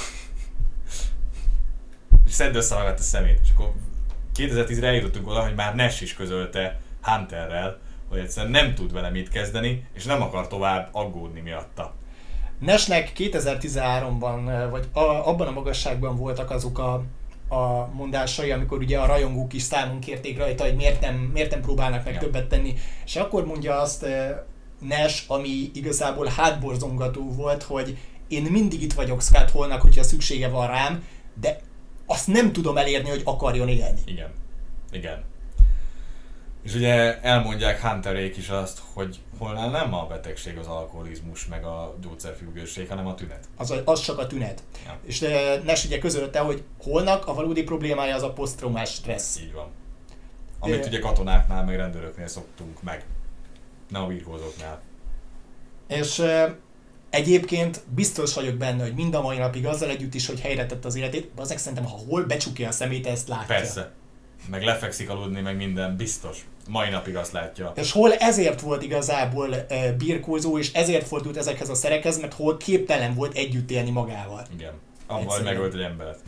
És szedd össze magát a szemét. És akkor 2010-re eljutottunk oda, hogy már Nash is közölte Hunterrel, hogy egyszerűen nem tud vele mit kezdeni, és nem akar tovább aggódni miatta. Nashnek 2013-ban, vagy abban a magasságban voltak azok a mondásai, amikor ugye a rajongók is számon kérték rajta, hogy miért nem próbálnak meg többet tenni. És akkor mondja azt Nash, ami igazából hátborzongató volt, hogy én mindig itt vagyok Scott Hallnak, hogyha szüksége van rám, de azt nem tudom elérni, hogy akarjon élni. Igen. És ugye elmondják Hunterék is azt, hogy Hallnál nem a betegség az alkoholizmus meg a gyógyszerfüggőség, hanem a tünet. Az csak a tünet. Ja. És Nash ugye közölte, hogy Hallnak a valódi problémája az a posztraumás stressz. Így van. Amit ugye katonáknál meg rendőröknél szoktunk meg. Nem a birkózóknál. És egyébként biztos vagyok benne, hogy mind a mai napig azzal együtt is, hogy helyre tette az életét, azért szerintem, ha Hall becsukja a szemét, ezt látja. Persze. Meg lefekszik aludni, meg minden, biztos. Mai napig azt látja. És Hall ezért volt igazából birkózó, és ezért fordult ezekhez a szerekhez, mert Hall képtelen volt együtt élni magával. Igen. Abban, hogy megölt egy embert.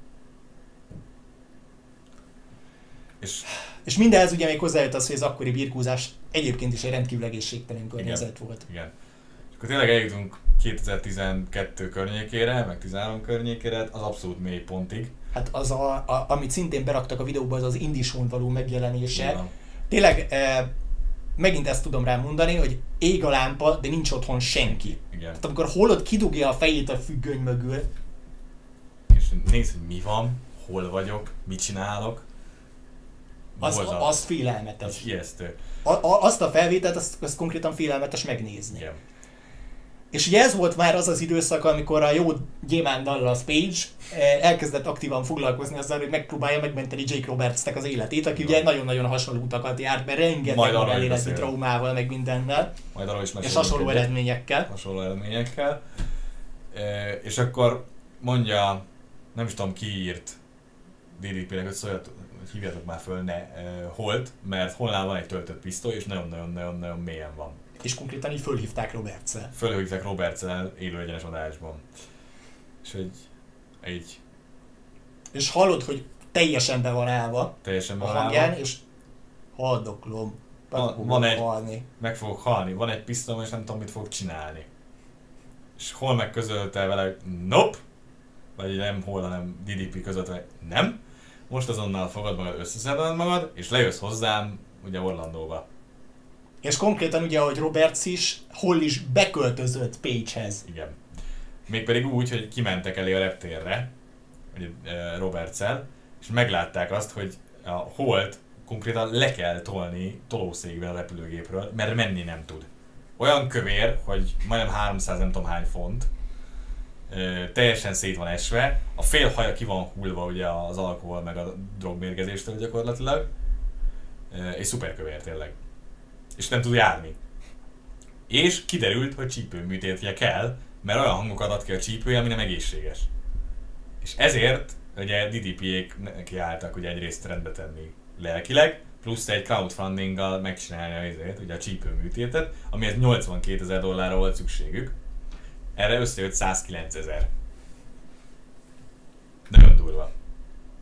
És mindez ugye még hozzájött az, hogy az akkori birkózás egyébként is egy rendkívül egészségtelen környezet volt. Igen. És akkor tényleg eljutunk 2012 környékére, meg 13 környékére, az abszolút mély pontig. Hát az, amit szintén beraktak a videóba, az az Indie-Show-n való megjelenése. Igen. Tényleg megint ezt tudom rá mondani, hogy ég a lámpa, de nincs otthon senki. Igen. Tehát amikor Hallott kidugja a fejét a függöny mögül. És nézd, hogy mi van, hol vagyok, mit csinálok. Az félelmetes. Az ijesztő. Azt a felvételt, azt konkrétan félelmetes megnézni. Igen. És ugye ez volt már az az időszak, amikor a jó gyémánt Dallas Page elkezdett aktívan foglalkozni azzal, hogy megpróbálja megmenteni Jake Robertsnek az életét, aki ugye nagyon-nagyon hasonló utakat járt, mert rengeteg eléleti traumával, meg mindennel. Majd arról is és hasonló eredményekkel. És akkor mondja, nem is tudom ki írt DDP-nek, hogy hívjátok már föl Hallt, mert Hallnál van egy töltött pisztoly, és nagyon-nagyon mélyen van. És konkrétan így fölhívták Roberts-el. Fölhívták Roberts-el élő egyenes adásban. És hogy így... És hallod, hogy teljesen be van állva a hangján, és haldoklom. Van egy... Meg fogok halni. Van egy pisztolyom, és nem tudom, mit fogok csinálni. És Hall megközölte vele, hogy nope! Vagy nem Hall, hanem DDP között, hogy nem. Most azonnal fogad magad, összeszeded magad, és lejössz hozzám, ugye Orlandóba. És konkrétan ugye, ahogy Roberts is, Hall is beköltözött Page-hez. Igen. Mégpedig úgy, hogy kimentek elé a reptérre, Roberts-el, és meglátták azt, hogy a Hallt konkrétan le kell tolni tolószékben a repülőgépről, mert menni nem tud. Olyan kövér, hogy majdnem 300 nem tudom hány font, teljesen szét van esve, a fél haja ki van hullva ugye az alkohol meg a drogmérgezéstől gyakorlatilag, és szuperkövér tényleg. És nem tud járni. És kiderült, hogy csípőműtétje kell, mert olyan hangokat ad ki a csípője, ami nem egészséges. És ezért ugye DDP-ék nekiálltak ugye egyrészt rendbe tenni lelkileg, plusz egy crowdfundinggal megcsinálni ugye a csípőműtétet, amihez $82,000 volt szükségük. Erre összejött 109,000. Nagyon durva.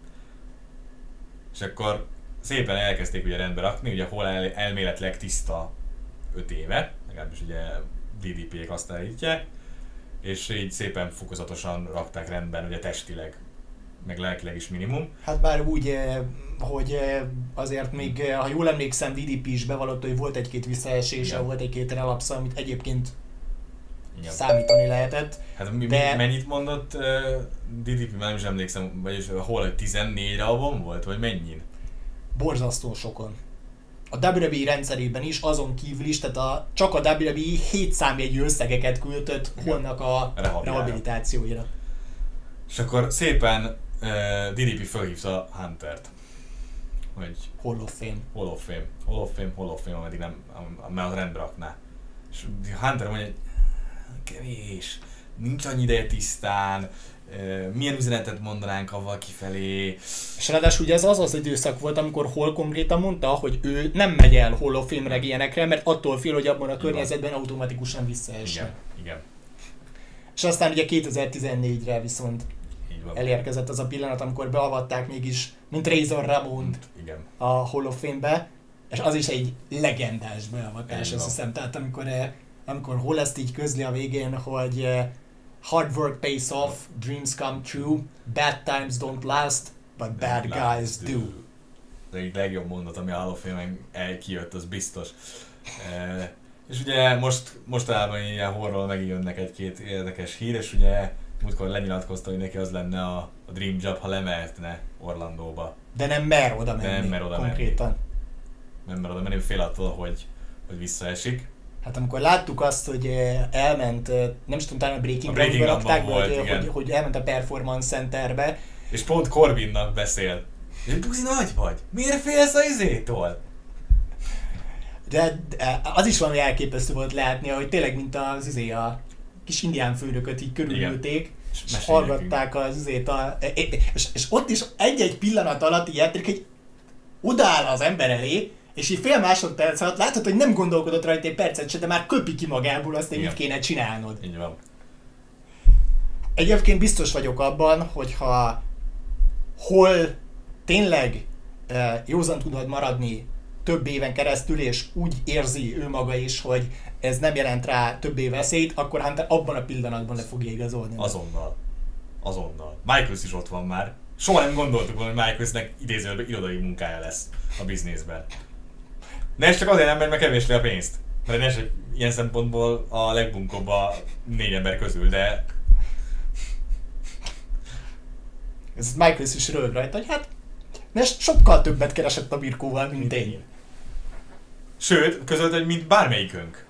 És akkor szépen elkezdték ugye rendbe rakni, ugye hol elméletileg tiszta 5 éve, legalábbis ugye DDP-ek azt állítják, és így szépen fokozatosan rakták rendben, ugye testileg, meg lelkileg is minimum. Hát bár úgy, hogy azért még, ha jól emlékszem, DDP is bevallotta, hogy volt egy-két visszaesése, volt egy-két relapsza, amit egyébként számítani lehetett. Hát mennyit mondott DDP, már nem is emlékszem, vagyis hol 14 album volt, vagy mennyin? Borzasztó sokon. A WWE rendszerében is, azon kívül is, tehát csak a WWE 7 számjegyű összegeket küldött holnak a rehabilitációira. És akkor szépen DDP felhívta Huntert, hogy Hall of Fame, ameddig nem, mert rendbe rakná. És Hunter mondja, hogy kevés, nincs annyi ideje tisztán, milyen üzenetet mondanánk avval kifelé. És ráadásul ugye ez az időszak volt, amikor Hall konkrétan mondta, hogy ő nem megy el Hall of Fame-re ilyenekre, mert attól fél, hogy abban a környezetben automatikusan visszaesne. Igen. És aztán ugye 2014-re viszont elérkezett az a pillanat, amikor beavatták mégis, mint Razor Ramont a Hall of Fame-be, és az is egy legendás beavatás, azt hiszem. Tehát amikor Hall ezt így közli a végén, hogy hard work pays off, dreams come true, bad times don't last, but bad guys do. Ez egy legjobb mondat, ami a Hall of Fame-en kijött, az biztos. És ugye mostanában ilyen horror megjönnek egy-két érdekes hír, és ugye múltkor lenyilatkozta, hogy neki az lenne a dream job, ha lemehetne Orlandóba. De nem mer oda menni, nem mer oda konkrétan. Nem mer oda menni, fél attól, hogy visszaesik. Hát amikor láttuk azt, hogy elment, nem is tudom, talán a Breaking Bad-be rakták be, hogy elment a Performance Centerbe. És pont Corbinnak beszél. Buzi nagy vagy? Miért félsz a izétól? De az is valami elképesztő volt látni, hogy tényleg mint a kis indián főnököt így körülülték, és hallgatták az izét, és ott is egy-egy pillanat alatt így eltűnik, hogy odaáll az ember elé, és így fél másodperc alatt látod, hogy nem gondolkodott rajta egy percet se, de már köpi ki magából azt, hogy mit kéne csinálnod. Így van. Egyébként biztos vagyok abban, hogyha hol tényleg józan tudod maradni több éven keresztül, és úgy érzi ő maga is, hogy ez nem jelent rá többé veszélyt, akkor Hunter abban a pillanatban le fogja igazolni. Azonnal. Michaels is ott van már. Soha nem gondoltuk volna, hogy Michaelsnek idézőben irodai munkája lesz a bizniszben. Ne csak azért nem megy, mert kevés le a pénzt. Mert Nash ilyen szempontból a legbunkóbb a 4 ember közül, de... Ez Michaels is rög rajta, hogy hát Nash sokkal többet keresett a birkóval, mint én. Sőt, közölt, hogy mint bármelyikünk.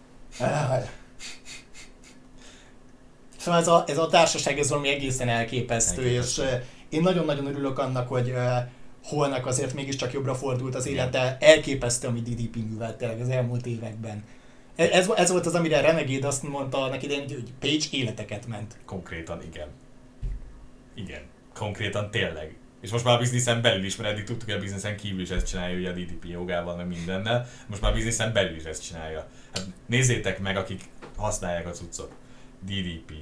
Szóval ez a társaság, ez valami egészen elképesztő. És én nagyon-nagyon örülök annak, hogy Hallnak azért mégiscsak jobbra fordult az élete. Elképesztő, amit DDP művelt tényleg az elmúlt években. Ez volt az, amire Renegade azt mondta neki idején, hogy Page életeket ment. Konkrétan igen. Konkrétan tényleg. És most már a bizniszen belül is, mert eddig tudtuk, hogy a bizniszen kívül is ezt csinálja, ugye a DDP jogával, meg mindennel. Most már a bizniszen belül is ezt csinálja. Hát nézzétek meg, akik használják a cuccot. DDP.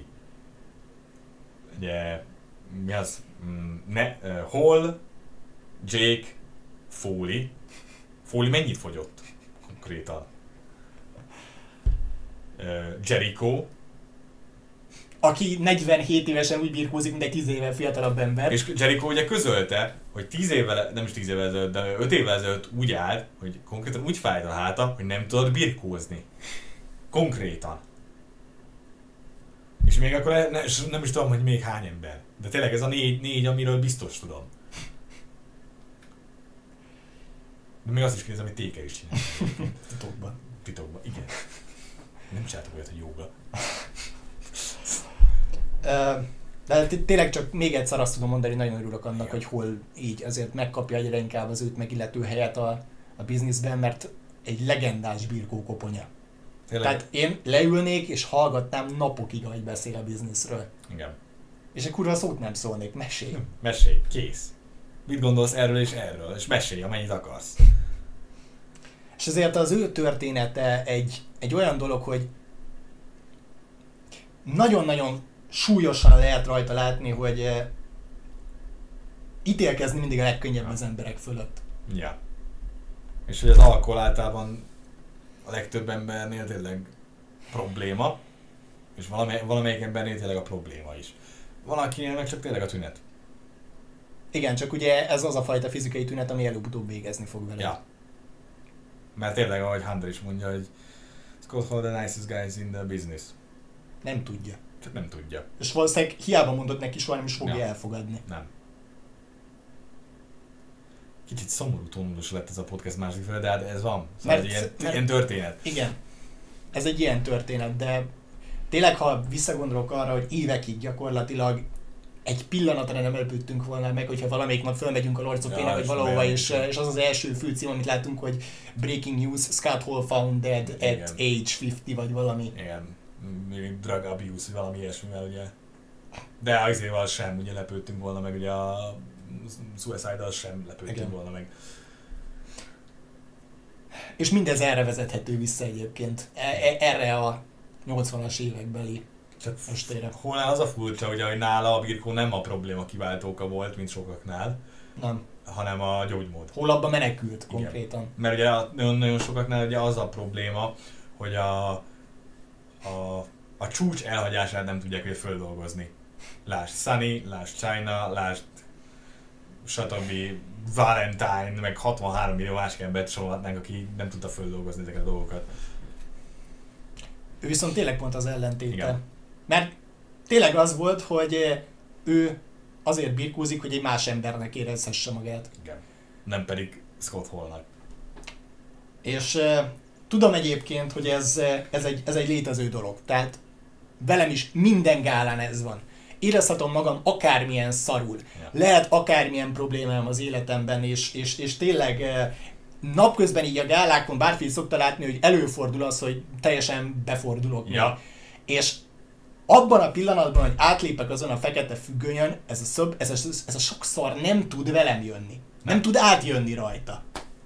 Ugye, mi az? Hall, Jake, Foley. Foley mennyit fogyott? Konkrétan. Jericho. Aki 47 évesen úgy birkózik, mint egy 10 éve fiatalabb ember. És Jericho ugye közölte, hogy 10 évvel, nem is 10 évvel ezelőtt, de 5 évvel ezelőtt úgy állt, hogy konkrétan úgy fájt a háta, hogy nem tudod birkózni. Konkrétan. És még akkor nem is tudom, hogy még hány ember. De tényleg ez a négy, amiről biztos tudom. De még azt is kérdezem, hogy Taker is csinál. Titokban, igen. Nem csináltak olyat, hogy jóga. De tényleg csak még egyszer azt tudom mondani, hogy nagyon örülök annak, hogy Hall így azért megkapja egyre inkább az őt megillető helyet a bizniszben, mert egy legendás birkókoponya. Tehát én leülnék és hallgatnám napokig, ahogy beszél a bizniszről. Igen. És egy kurva szót nem szólnék, mesélj. Mesélj, kész. Mit gondolsz erről, és mesélj, amennyit akarsz. És ezért az ő története egy olyan dolog, hogy nagyon-nagyon súlyosan lehet rajta látni, hogy ítélkezni mindig a legkönnyebb az emberek fölött. Ja. És hogy az alkohol általában a legtöbb embernél tényleg probléma, és valamelyik embernél tényleg a probléma is. Van akinél meg csak tényleg a tünet. Igen, csak ugye ez az a fajta fizikai tünet, ami előbb-utóbb végezni fog vele. Ja. Mert tényleg, ahogy Hunter is mondja, hogy Scott Hall the nicest guys in the business. Nem tudja. Csak nem tudja. És valószínűleg hiába mondott neki, soha nem is fogja elfogadni. Nem. Kicsit szomorú tónus lett ez a podcast másik fele, de hát ez van. Szóval ilyen történet. Igen. Ez egy ilyen történet, de tényleg, ha visszagondolok arra, hogy évekig gyakorlatilag egy pillanatra nem lepődtünk volna meg, hogyha valamelyik nap fölmegyünk a Lords of Pain-re, vagy valahova, és az az első fülcím, amit látunk, hogy Breaking News, Scott Hall found dead at age 50, vagy valami. Igen. Drug abuse, vagy valami ilyesmivel, ugye. De azért sem ugye lepődtünk volna meg, ugye a Suicide-dal sem lepődtünk volna meg. És mindez erre vezethető vissza egyébként. Erre a 80-as évekbeli estére. Holnál az a furcsa, hogy nála a birkó nem a probléma kiváltóka volt, mint sokaknál. Nem. Hanem a gyógymód. Hol abba menekült konkrétan. Igen. Mert ugye nagyon sokaknál ugye az a probléma, hogy a csúcs elhagyását nem tudják ugye földolgozni. Lásd Sunny, lásd China, lásd stb. Valentine, meg 63 millió másik embert sorolhatnánk, aki nem tudta földolgozni ezeket a dolgokat. Ő viszont tényleg pont az ellentéte. Igen. Mert tényleg az volt, hogy ő azért birkózik, hogy egy más embernek érezhesse magát. Igen. Nem pedig Scott Hallnak. És tudom egyébként, hogy ez egy létező dolog. Tehát velem is minden gálán ez van. Érezhetem magam akármilyen szarul. Ja. Lehet akármilyen problémám az életemben, és tényleg napközben így a gálákon bárki szokta látni, hogy előfordul az, hogy teljesen befordulok. Ja. És abban a pillanatban, hogy átlépek azon a fekete függönyön, ez a sok szar nem tud velem jönni. Nem tud átjönni rajta.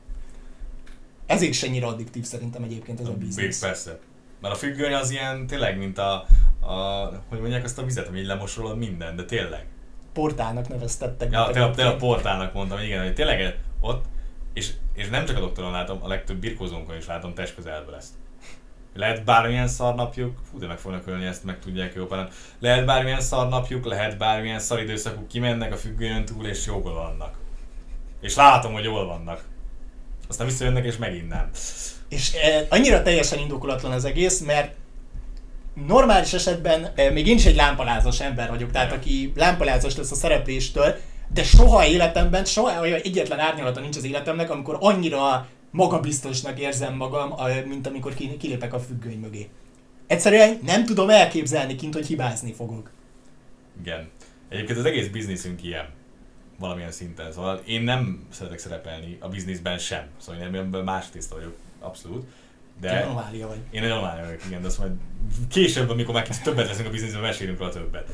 Ezért is ennyire addiktív szerintem egyébként ez a biznisz. Persze. Mert a függöny az ilyen tényleg, mint hogy mondják azt a vizet, ami így lemosrolod minden, de tényleg. Portálnak neveztettek. Ja, tényleg portálnak mondtam, igen, hogy tényleg ott, és nem csak a doktoron látom, a legtöbb birkózónkon is látom testközelből ezt. Lehet bármilyen szarnapjuk, de meg fognak ölni, ezt meg tudják jobban. Lehet bármilyen szarnapjuk, lehet bármilyen szaridőszakuk, kimennek a függönyön túl, és jól vannak. És látom, hogy jól vannak. Aztán visszajönnek, és megint nem. És annyira teljesen indokolatlan az egész, mert normális esetben még én is egy lámpalázas ember vagyok, tehát aki lámpalázas lesz a szerepléstől, de soha életemben, soha egyetlen árnyalata nincs az életemnek, amikor annyira magabiztosnak érzem magam, mint amikor kilépek a függöny mögé. Egyszerűen nem tudom elképzelni kint, hogy hibázni fogok. Igen. Egyébként az egész bizniszünk ilyen. Valamilyen szinten. Szóval én nem szeretek szerepelni a bizniszben sem. Szóval én ebből más tészta vagyok. Abszolút. De te anomália vagy. Én egy anomália vagyok, igen, de azt majd később, amikor már többet leszünk a bizniszben, mesélünk róla többet.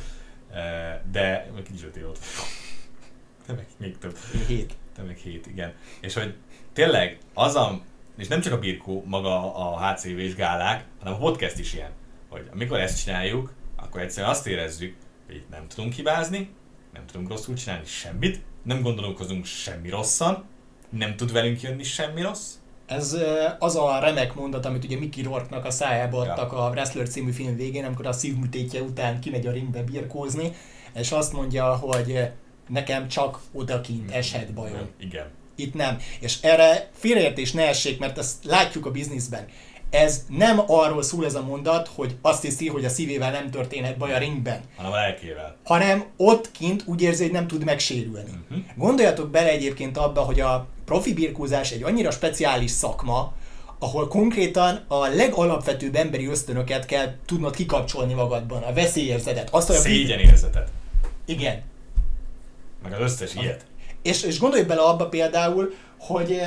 De kicsit 5 év ott. Te meg még több. 7. Te meg 7, igen. És hogy tényleg és nem csak a birkó, maga a HCV-s gálák, hanem a podcast is ilyen. Hogy amikor ezt csináljuk, akkor egyszerűen azt érezzük, hogy itt nem tudunk hibázni, nem tudunk rosszul csinálni semmit, nem gondolkozunk semmi rosszan, nem tud velünk jönni semmi rossz. Ez az a remek mondat, amit ugye Mickey Rourke-nak a szájába adtak a Wrestler című film végén, amikor a szívműtétje után kimegy a ringbe birkózni, és azt mondja, hogy nekem csak odakint eshet bajom. Igen. Itt nem. És erre félreértés ne essék, mert ezt látjuk a bizniszben. Ez nem arról szól ez a mondat, hogy azt hiszi, hogy a szívével nem történhet baj a ringben. Hanem a lelkével. Hanem ott kint úgy érzi, hogy nem tud megsérülni. Gondoljatok bele egyébként abba, hogy a profi birkózás egy annyira speciális szakma, ahol konkrétan a legalapvetőbb emberi ösztönöket kell tudnod kikapcsolni magadban, a veszélyérzetet. Szégyenérzetet. Igen. Meg az összes ilyet. És gondolj bele abba például, hogy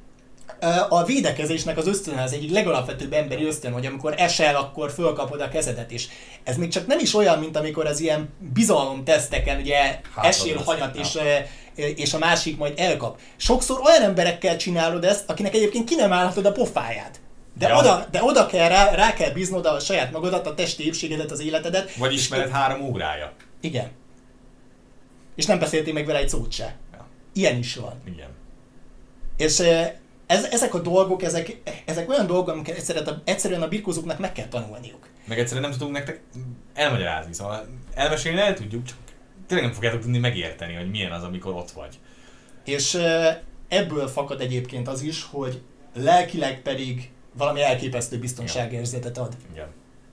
a védekezésnek az ösztön az egyik legalapvetőbb emberi ösztön, hogy amikor esel, akkor fölkapod a kezedet is. Ez még csak nem is olyan, mint amikor az ilyen bizalomteszteken ugye esél hanyat, és a másik majd elkap. Sokszor olyan emberekkel csinálod ezt, akinek egyébként ki nem állhatod a pofáját. De oda kell rá kell bíznod a saját magadat, a testi épségedet, az életedet. Vagy ismered 3 órája. Igen. És nem beszéltél meg vele egy szót se. Ja. Ilyen is van. Igen. És ezek a dolgok, ezek olyan dolgok, amiket egyszerűen a birkózóknak meg kell tanulniuk. Meg egyszerűen nem tudunk nektek elmagyarázni, szóval elmesélni el tudjuk, csak tényleg nem fogjátok tudni megérteni, hogy milyen az, amikor ott vagy. És ebből fakad egyébként az is, hogy lelkileg pedig valami elképesztő biztonságérzetet ad. Igen.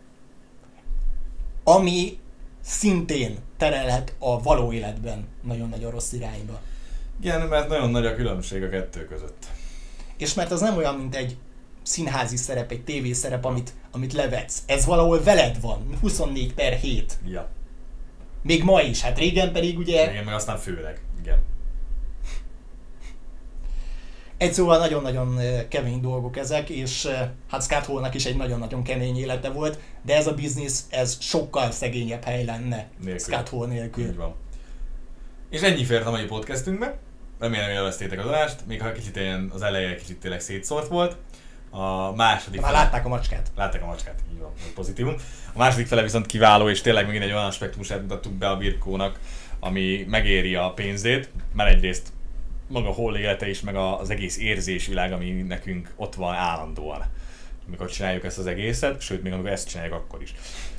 Ami szintén terelhet a való életben nagyon-nagyon rossz irányba. Igen, mert nagyon nagy a különbség a kettő között. És mert az nem olyan, mint egy színházi szerep, egy tévészerep, amit levetsz. Ez valahol veled van, 24/7. Ja. Még ma is, hát régen pedig ugye... Igen, meg aztán főleg. Igen. Egy szóval nagyon-nagyon kemény dolgok ezek, és hát Scott Hallnak is egy nagyon-nagyon kemény élete volt, de ez a biznisz, ez sokkal szegényebb hely lenne Scott Hall nélkül. Így van. És ennyi fért a mai podcastünkbe. Remélem, hogy élveztétek az adást, még ha kicsit ilyen az eleje kicsit tényleg szétszórt volt. A második már látták a macskát. Látták a macskát, így van, pozitívum. A második fele viszont kiváló, és tényleg megint egy olyan aspektusát mutattuk be a birkónak, ami megéri a pénzét, mert egyrészt maga Hall élete is, meg az egész érzésvilág, ami nekünk ott van állandóan, amikor csináljuk ezt az egészet, sőt, még amikor ezt csináljuk, akkor is.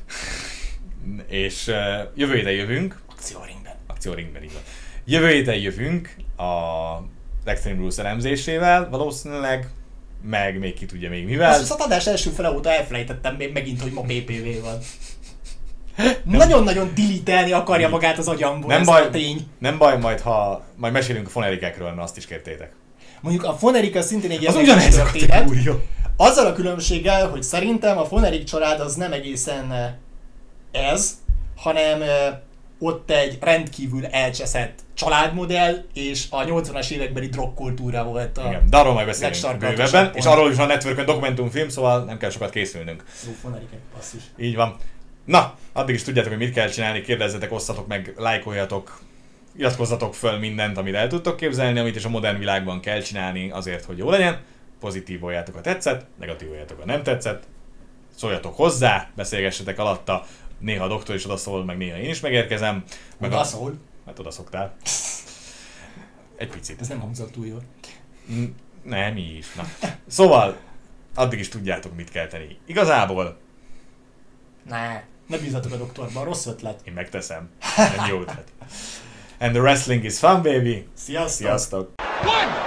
És jövő héten jövünk. Akcióringben, így van. Jövő héten jövünk az Extreme Rules elemzésével, valószínűleg, meg még ki tudja még mivel. Azt az adás első fele óta elfelejtettem még megint, hogy ma PPV van. Nagyon-nagyon dilitelni akarja magát az agyamból, nem ez baj, a tény. Nem baj, majd mesélünk a fonerikekről, mert azt is kértétek. Mondjuk a fonerika szintén egy az ugyanez a kategória. Azzal a különbséggel, hogy szerintem a fonerik család az nem egészen ez, hanem ott egy rendkívül elcseszett családmodell, és a 80-as évekbeli drogkultúra volt a... Igen, de arról majd beszélünk bővebben, és arról is van a Networkön dokumentumfilm, szóval nem kell sokat készülnünk. Fonerikek, basszus. Így van. Na, addig is tudjátok, hogy mit kell csinálni, kérdezzetek, osszatok meg, lájkoljatok, iratkozzatok föl mindent, amit el tudtok képzelni, amit is a modern világban kell csinálni azért, hogy jó legyen. Pozitívoljátok, ha tetszett, negatívoljátok, ha nem tetszett. Szóljatok hozzá, beszélgessetek alatta, néha a doktor is odaszól, meg néha én is megérkezem. Meg odaszól? Hát odaszoktál. Egy picit. Ez nem hangzott túl jól. Nem, mi is. Na. Szóval, addig is tudjátok, mit kell tenni. Igazából... Ne bízzatok a doktorban, rossz ötlet. Én megteszem. Nem jó ötlet. And the wrestling is fun, baby. Sziasztok! Sziasztok. 1